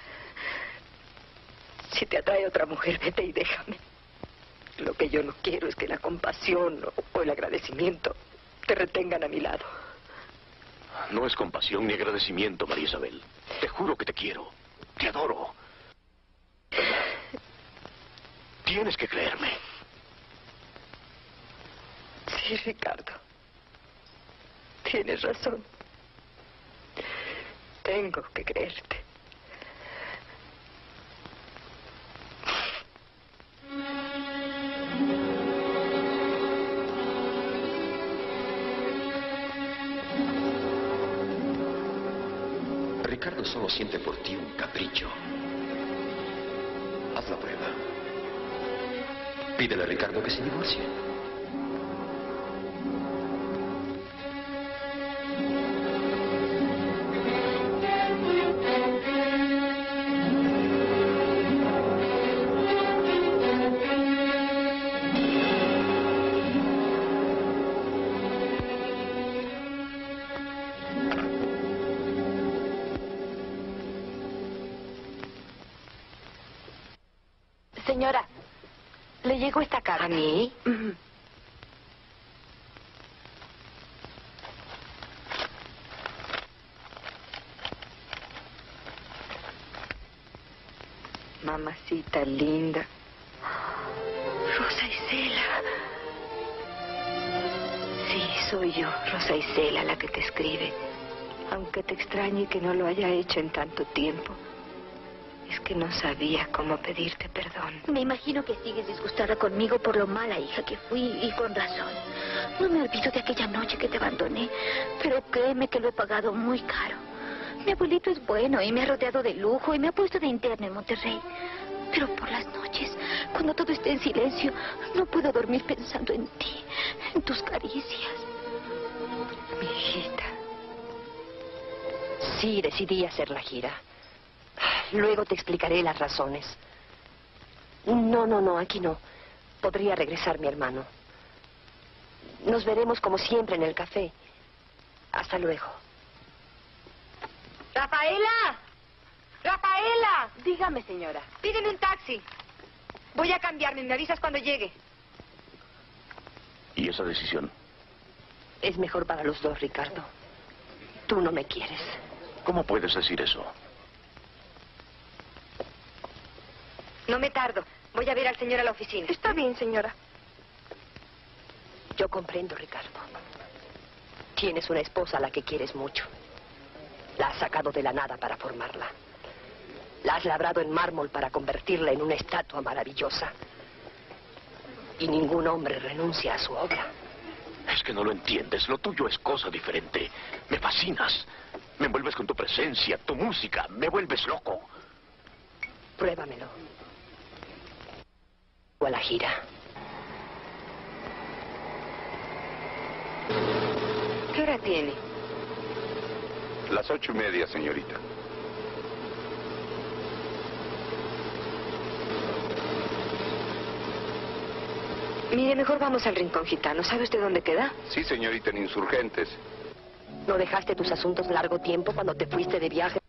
Speaker 3: Si te atrae otra mujer, vete y déjame. Lo que yo no quiero es que la compasión o el agradecimiento te retengan a mi lado.
Speaker 2: No es compasión ni agradecimiento, María Isabel. Te juro que te quiero. Te adoro. Tienes que creerme.
Speaker 3: Sí, Ricardo. Tienes razón. Tengo que creerte.
Speaker 9: Ricardo solo siente por ti un capricho. Haz la prueba. Pídele a Ricardo que se divorcie.
Speaker 11: Señora, ¿le llegó esta carta?
Speaker 3: ¿A mí?
Speaker 11: Uh-huh.
Speaker 3: Mamacita linda.
Speaker 11: Rosa Isela.
Speaker 3: Sí, soy yo, Rosa Isela, la que te escribe. Aunque te extrañe que no lo haya hecho en tanto tiempo. Es que no sabía cómo pedirte perdón.
Speaker 19: Me imagino que sigues disgustada conmigo por lo mala hija que fui, y con razón. No me olvido de aquella noche que te abandoné, pero créeme que lo he pagado muy caro. Mi abuelito es bueno y me ha rodeado de lujo y me ha puesto de interna en Monterrey. Pero por las noches, cuando todo esté en silencio, no puedo dormir pensando en ti, en tus caricias.
Speaker 3: Mi hijita.
Speaker 11: Sí, decidí hacer la gira. Luego te explicaré las razones. No, no, no, aquí no. Podría regresar mi hermano. Nos veremos como siempre en el café. Hasta luego.
Speaker 12: ¡Rafaela! ¡Rafaela!
Speaker 11: Dígame, señora.
Speaker 12: Pídeme un taxi. Voy a cambiarme. Me avisas cuando llegue.
Speaker 2: ¿Y esa decisión?
Speaker 11: Es mejor para los dos, Ricardo. Tú no me quieres.
Speaker 2: ¿Cómo puedes decir eso?
Speaker 12: No me tardo. Voy a ver al señor a la oficina.
Speaker 1: Está bien, señora.
Speaker 11: Yo comprendo, Ricardo. Tienes una esposa a la que quieres mucho. La has sacado de la nada para formarla. La has labrado en mármol para convertirla en una estatua maravillosa. Y ningún hombre renuncia a su obra.
Speaker 2: Es que no lo entiendes. Lo tuyo es cosa diferente. Me fascinas. Me envuelves con tu presencia, tu música. Me vuelves loco.
Speaker 11: Pruébamelo. O a la gira.
Speaker 12: ¿Qué hora tiene?
Speaker 18: Las ocho y media, señorita.
Speaker 12: Mire, mejor vamos al Rincón Gitano. ¿Sabe usted dónde queda?
Speaker 18: Sí, señorita, en Insurgentes.
Speaker 11: ¿No dejaste tus asuntos largo tiempo cuando te fuiste de viaje?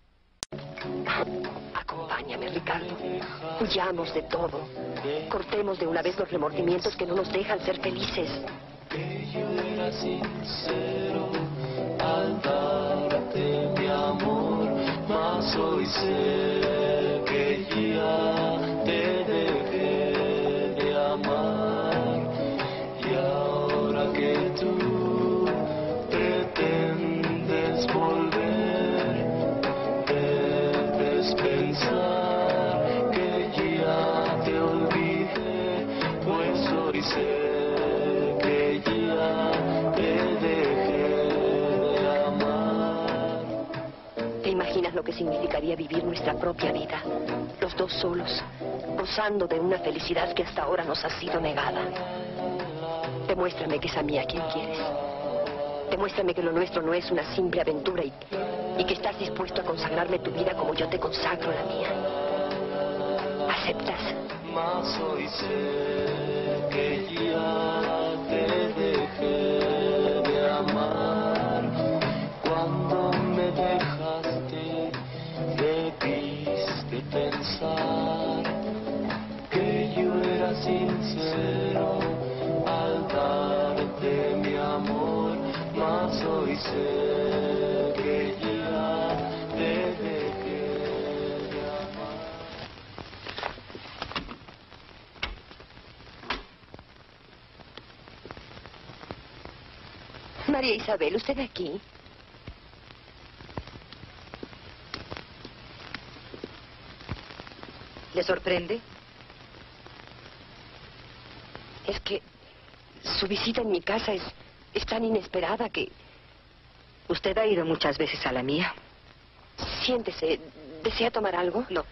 Speaker 11: Acompáñame, Ricardo. Huyamos de todo. Cortemos de una vez los remordimientos que no nos dejan ser felices.
Speaker 13: Que yo era sincero al darte mi amor, mas hoy sé que ya te dejé de amar. Y ahora que tú pretendes volver, debes pensar que ya te olvidé, pues hoy sé
Speaker 11: ¿Imaginas lo que significaría vivir nuestra propia vida? Los dos solos, gozando de una felicidad que hasta ahora nos ha sido negada. Demuéstrame que es a mí a quien quieres. Demuéstrame que lo nuestro no es una simple aventura y, y que estás dispuesto a consagrarme tu vida como yo te consagro la mía. ¿Aceptas?
Speaker 13: Mas hoy sé que ya te dejé de amar. Cuando me dejaste, debiste pensar que yo era sincero al darte mi amor. Mas hoy sé que ya te dejé de amar.
Speaker 11: María Isabel, ¿usted aquí?
Speaker 12: ¿Le sorprende?
Speaker 11: Es que su visita en mi casa es, es tan inesperada que...
Speaker 12: Usted ha ido muchas veces a la mía.
Speaker 11: Siéntese. ¿Desea tomar algo?
Speaker 12: No.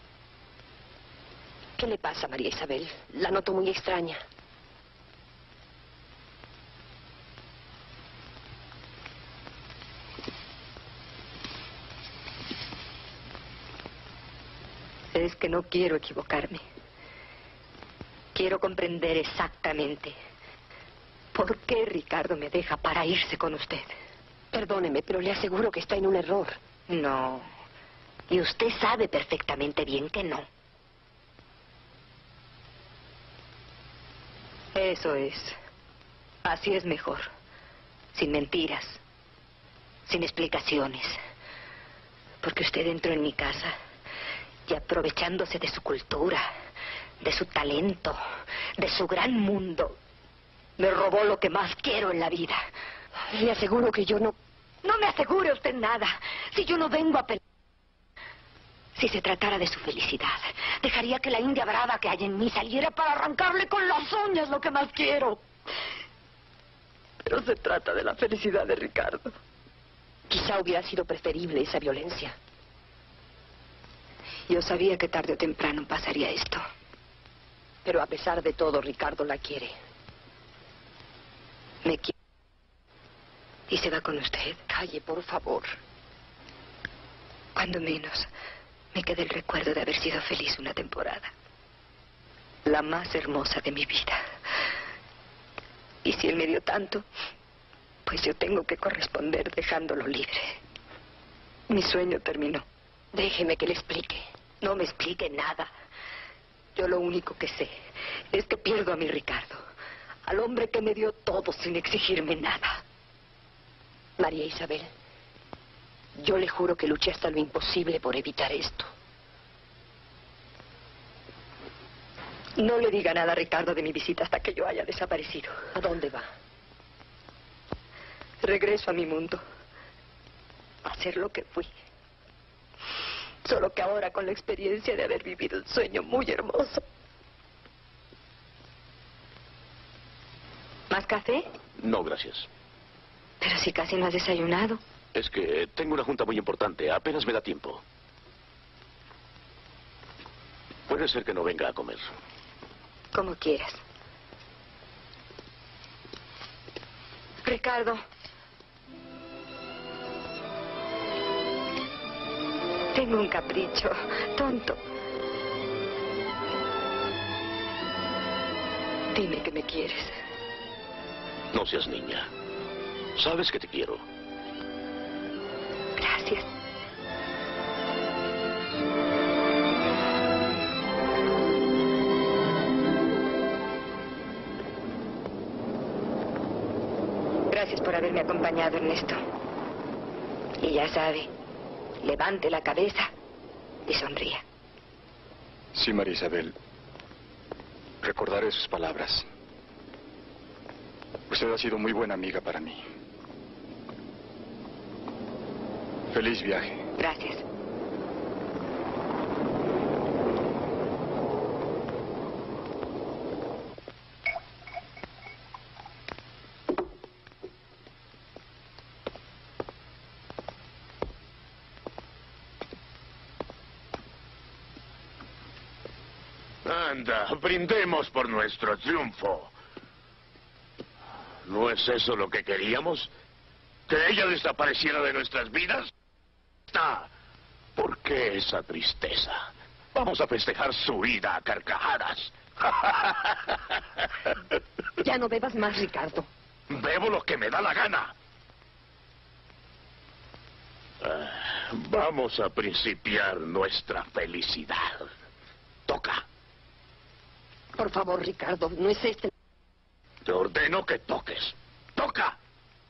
Speaker 11: ¿Qué le pasa, María Isabel? La noto muy extraña.
Speaker 12: Es que no quiero equivocarme. Quiero comprender exactamente por qué Ricardo me deja para irse con usted.
Speaker 11: Perdóneme, pero le aseguro que está en un error.
Speaker 12: No. Y usted sabe perfectamente bien que no. Eso es. Así es mejor. Sin mentiras. Sin explicaciones. Porque usted entró en mi casa y aprovechándose de su cultura, de su talento, de su gran mundo, me robó lo que más quiero en la vida.
Speaker 11: Le aseguro que yo no...
Speaker 12: No me asegure usted nada. Si yo no vengo a pelear. Si se tratara de su felicidad, dejaría que la india brava que hay en mí saliera para arrancarle con las uñas lo que más quiero. Pero se trata de la felicidad de Ricardo.
Speaker 11: Quizá hubiera sido preferible esa violencia.
Speaker 12: Yo sabía que tarde o temprano pasaría esto.
Speaker 11: Pero a pesar de todo, Ricardo la quiere.
Speaker 12: Me quiere. ¿Y se va con usted?
Speaker 11: Calle, por favor.
Speaker 12: Cuando menos me queda el recuerdo de haber sido feliz una temporada. La más hermosa de mi vida. Y si él me dio tanto,
Speaker 3: Pues yo tengo que corresponder dejándolo libre. Mi sueño terminó.
Speaker 11: Déjeme que le explique.
Speaker 3: No me explique nada. Yo lo único que sé es que pierdo a mi Ricardo, al hombre que me dio todo sin exigirme nada.
Speaker 11: María Isabel, yo le juro que luché hasta lo imposible por evitar esto.
Speaker 3: No le diga nada a Ricardo de mi visita hasta que yo haya desaparecido.
Speaker 11: ¿A dónde va?
Speaker 3: Regreso a mi mundo, a ser lo que fui. Solo que ahora con la experiencia de haber vivido un sueño muy hermoso. ¿Más café?
Speaker 2: No, gracias.
Speaker 3: Pero si casi no has desayunado.
Speaker 2: Es que tengo una junta muy importante. Apenas me da tiempo. Puede ser que no venga a comer.
Speaker 3: Como quieras. Ricardo. Tengo un capricho tonto. Dime que me quieres.
Speaker 2: No seas niña. Sabes que te quiero.
Speaker 3: Gracias. Gracias por haberme acompañado, Ernesto. Y ya sabe, levante la cabeza y sonría.
Speaker 17: Sí, María Isabel. Recordaré sus palabras. Usted ha sido muy buena amiga para mí. Feliz viaje.
Speaker 3: Gracias.
Speaker 2: Anda, brindemos por nuestro triunfo. ¿No es eso lo que queríamos? ¿Que ella desapareciera de nuestras vidas? Ah, ¿por qué esa tristeza? Vamos a festejar su vida a carcajadas.
Speaker 4: Ya no bebas más, Ricardo.
Speaker 2: Bebo lo que me da la gana. Ah, vamos a principiar nuestra felicidad. Toca.
Speaker 4: Por favor, Ricardo, no es este.
Speaker 2: Te ordeno que toques. ¡Toca!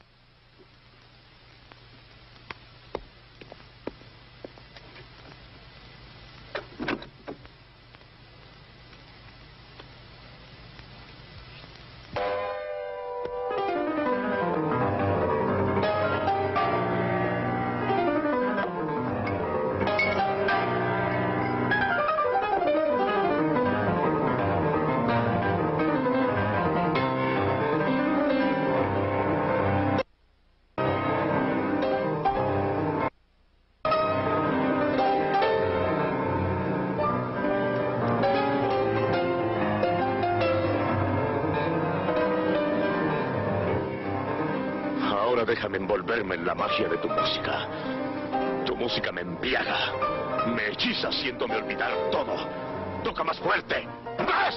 Speaker 2: Déjame envolverme en la magia de tu música. Tu música me embriaga, me hechiza haciéndome olvidar todo. Toca más fuerte, más.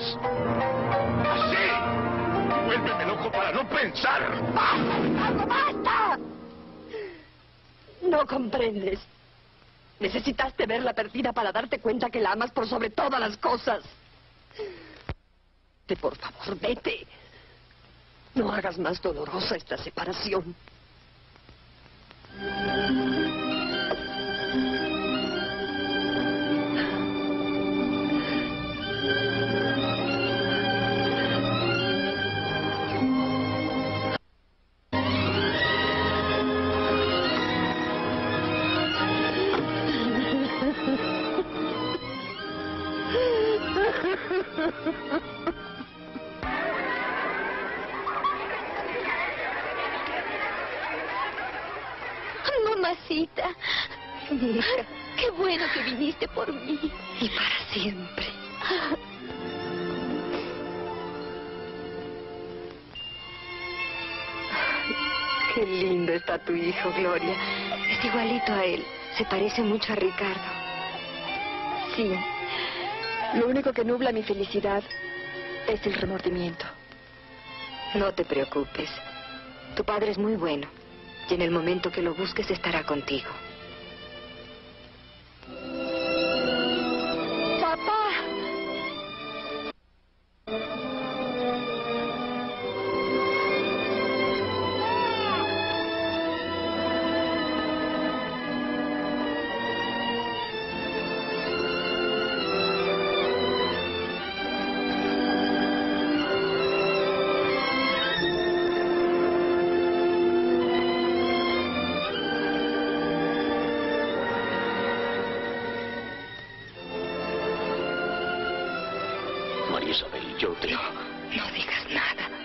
Speaker 2: Así. Vuélveme loco para no pensar.
Speaker 4: ¡Basta! ¡Basta! No comprendes. Necesitaste verla perdida para darte cuenta que la amas por sobre todas las cosas. Te, por favor, vete. No hagas más dolorosa esta separación.
Speaker 19: Mamacita.
Speaker 3: Mi hija.
Speaker 19: Qué bueno que viniste por mí.
Speaker 3: Y para siempre. Qué lindo está tu hijo, Gloria. Es igualito a él. Se parece mucho a Ricardo.
Speaker 5: Sí. Lo único que nubla mi felicidad es el remordimiento.
Speaker 3: No te preocupes.
Speaker 12: Tu padre es muy bueno. Y en el momento que lo busques estará contigo.
Speaker 1: ¡Papá!
Speaker 2: María Isabel, yo te...
Speaker 12: No, no digas nada.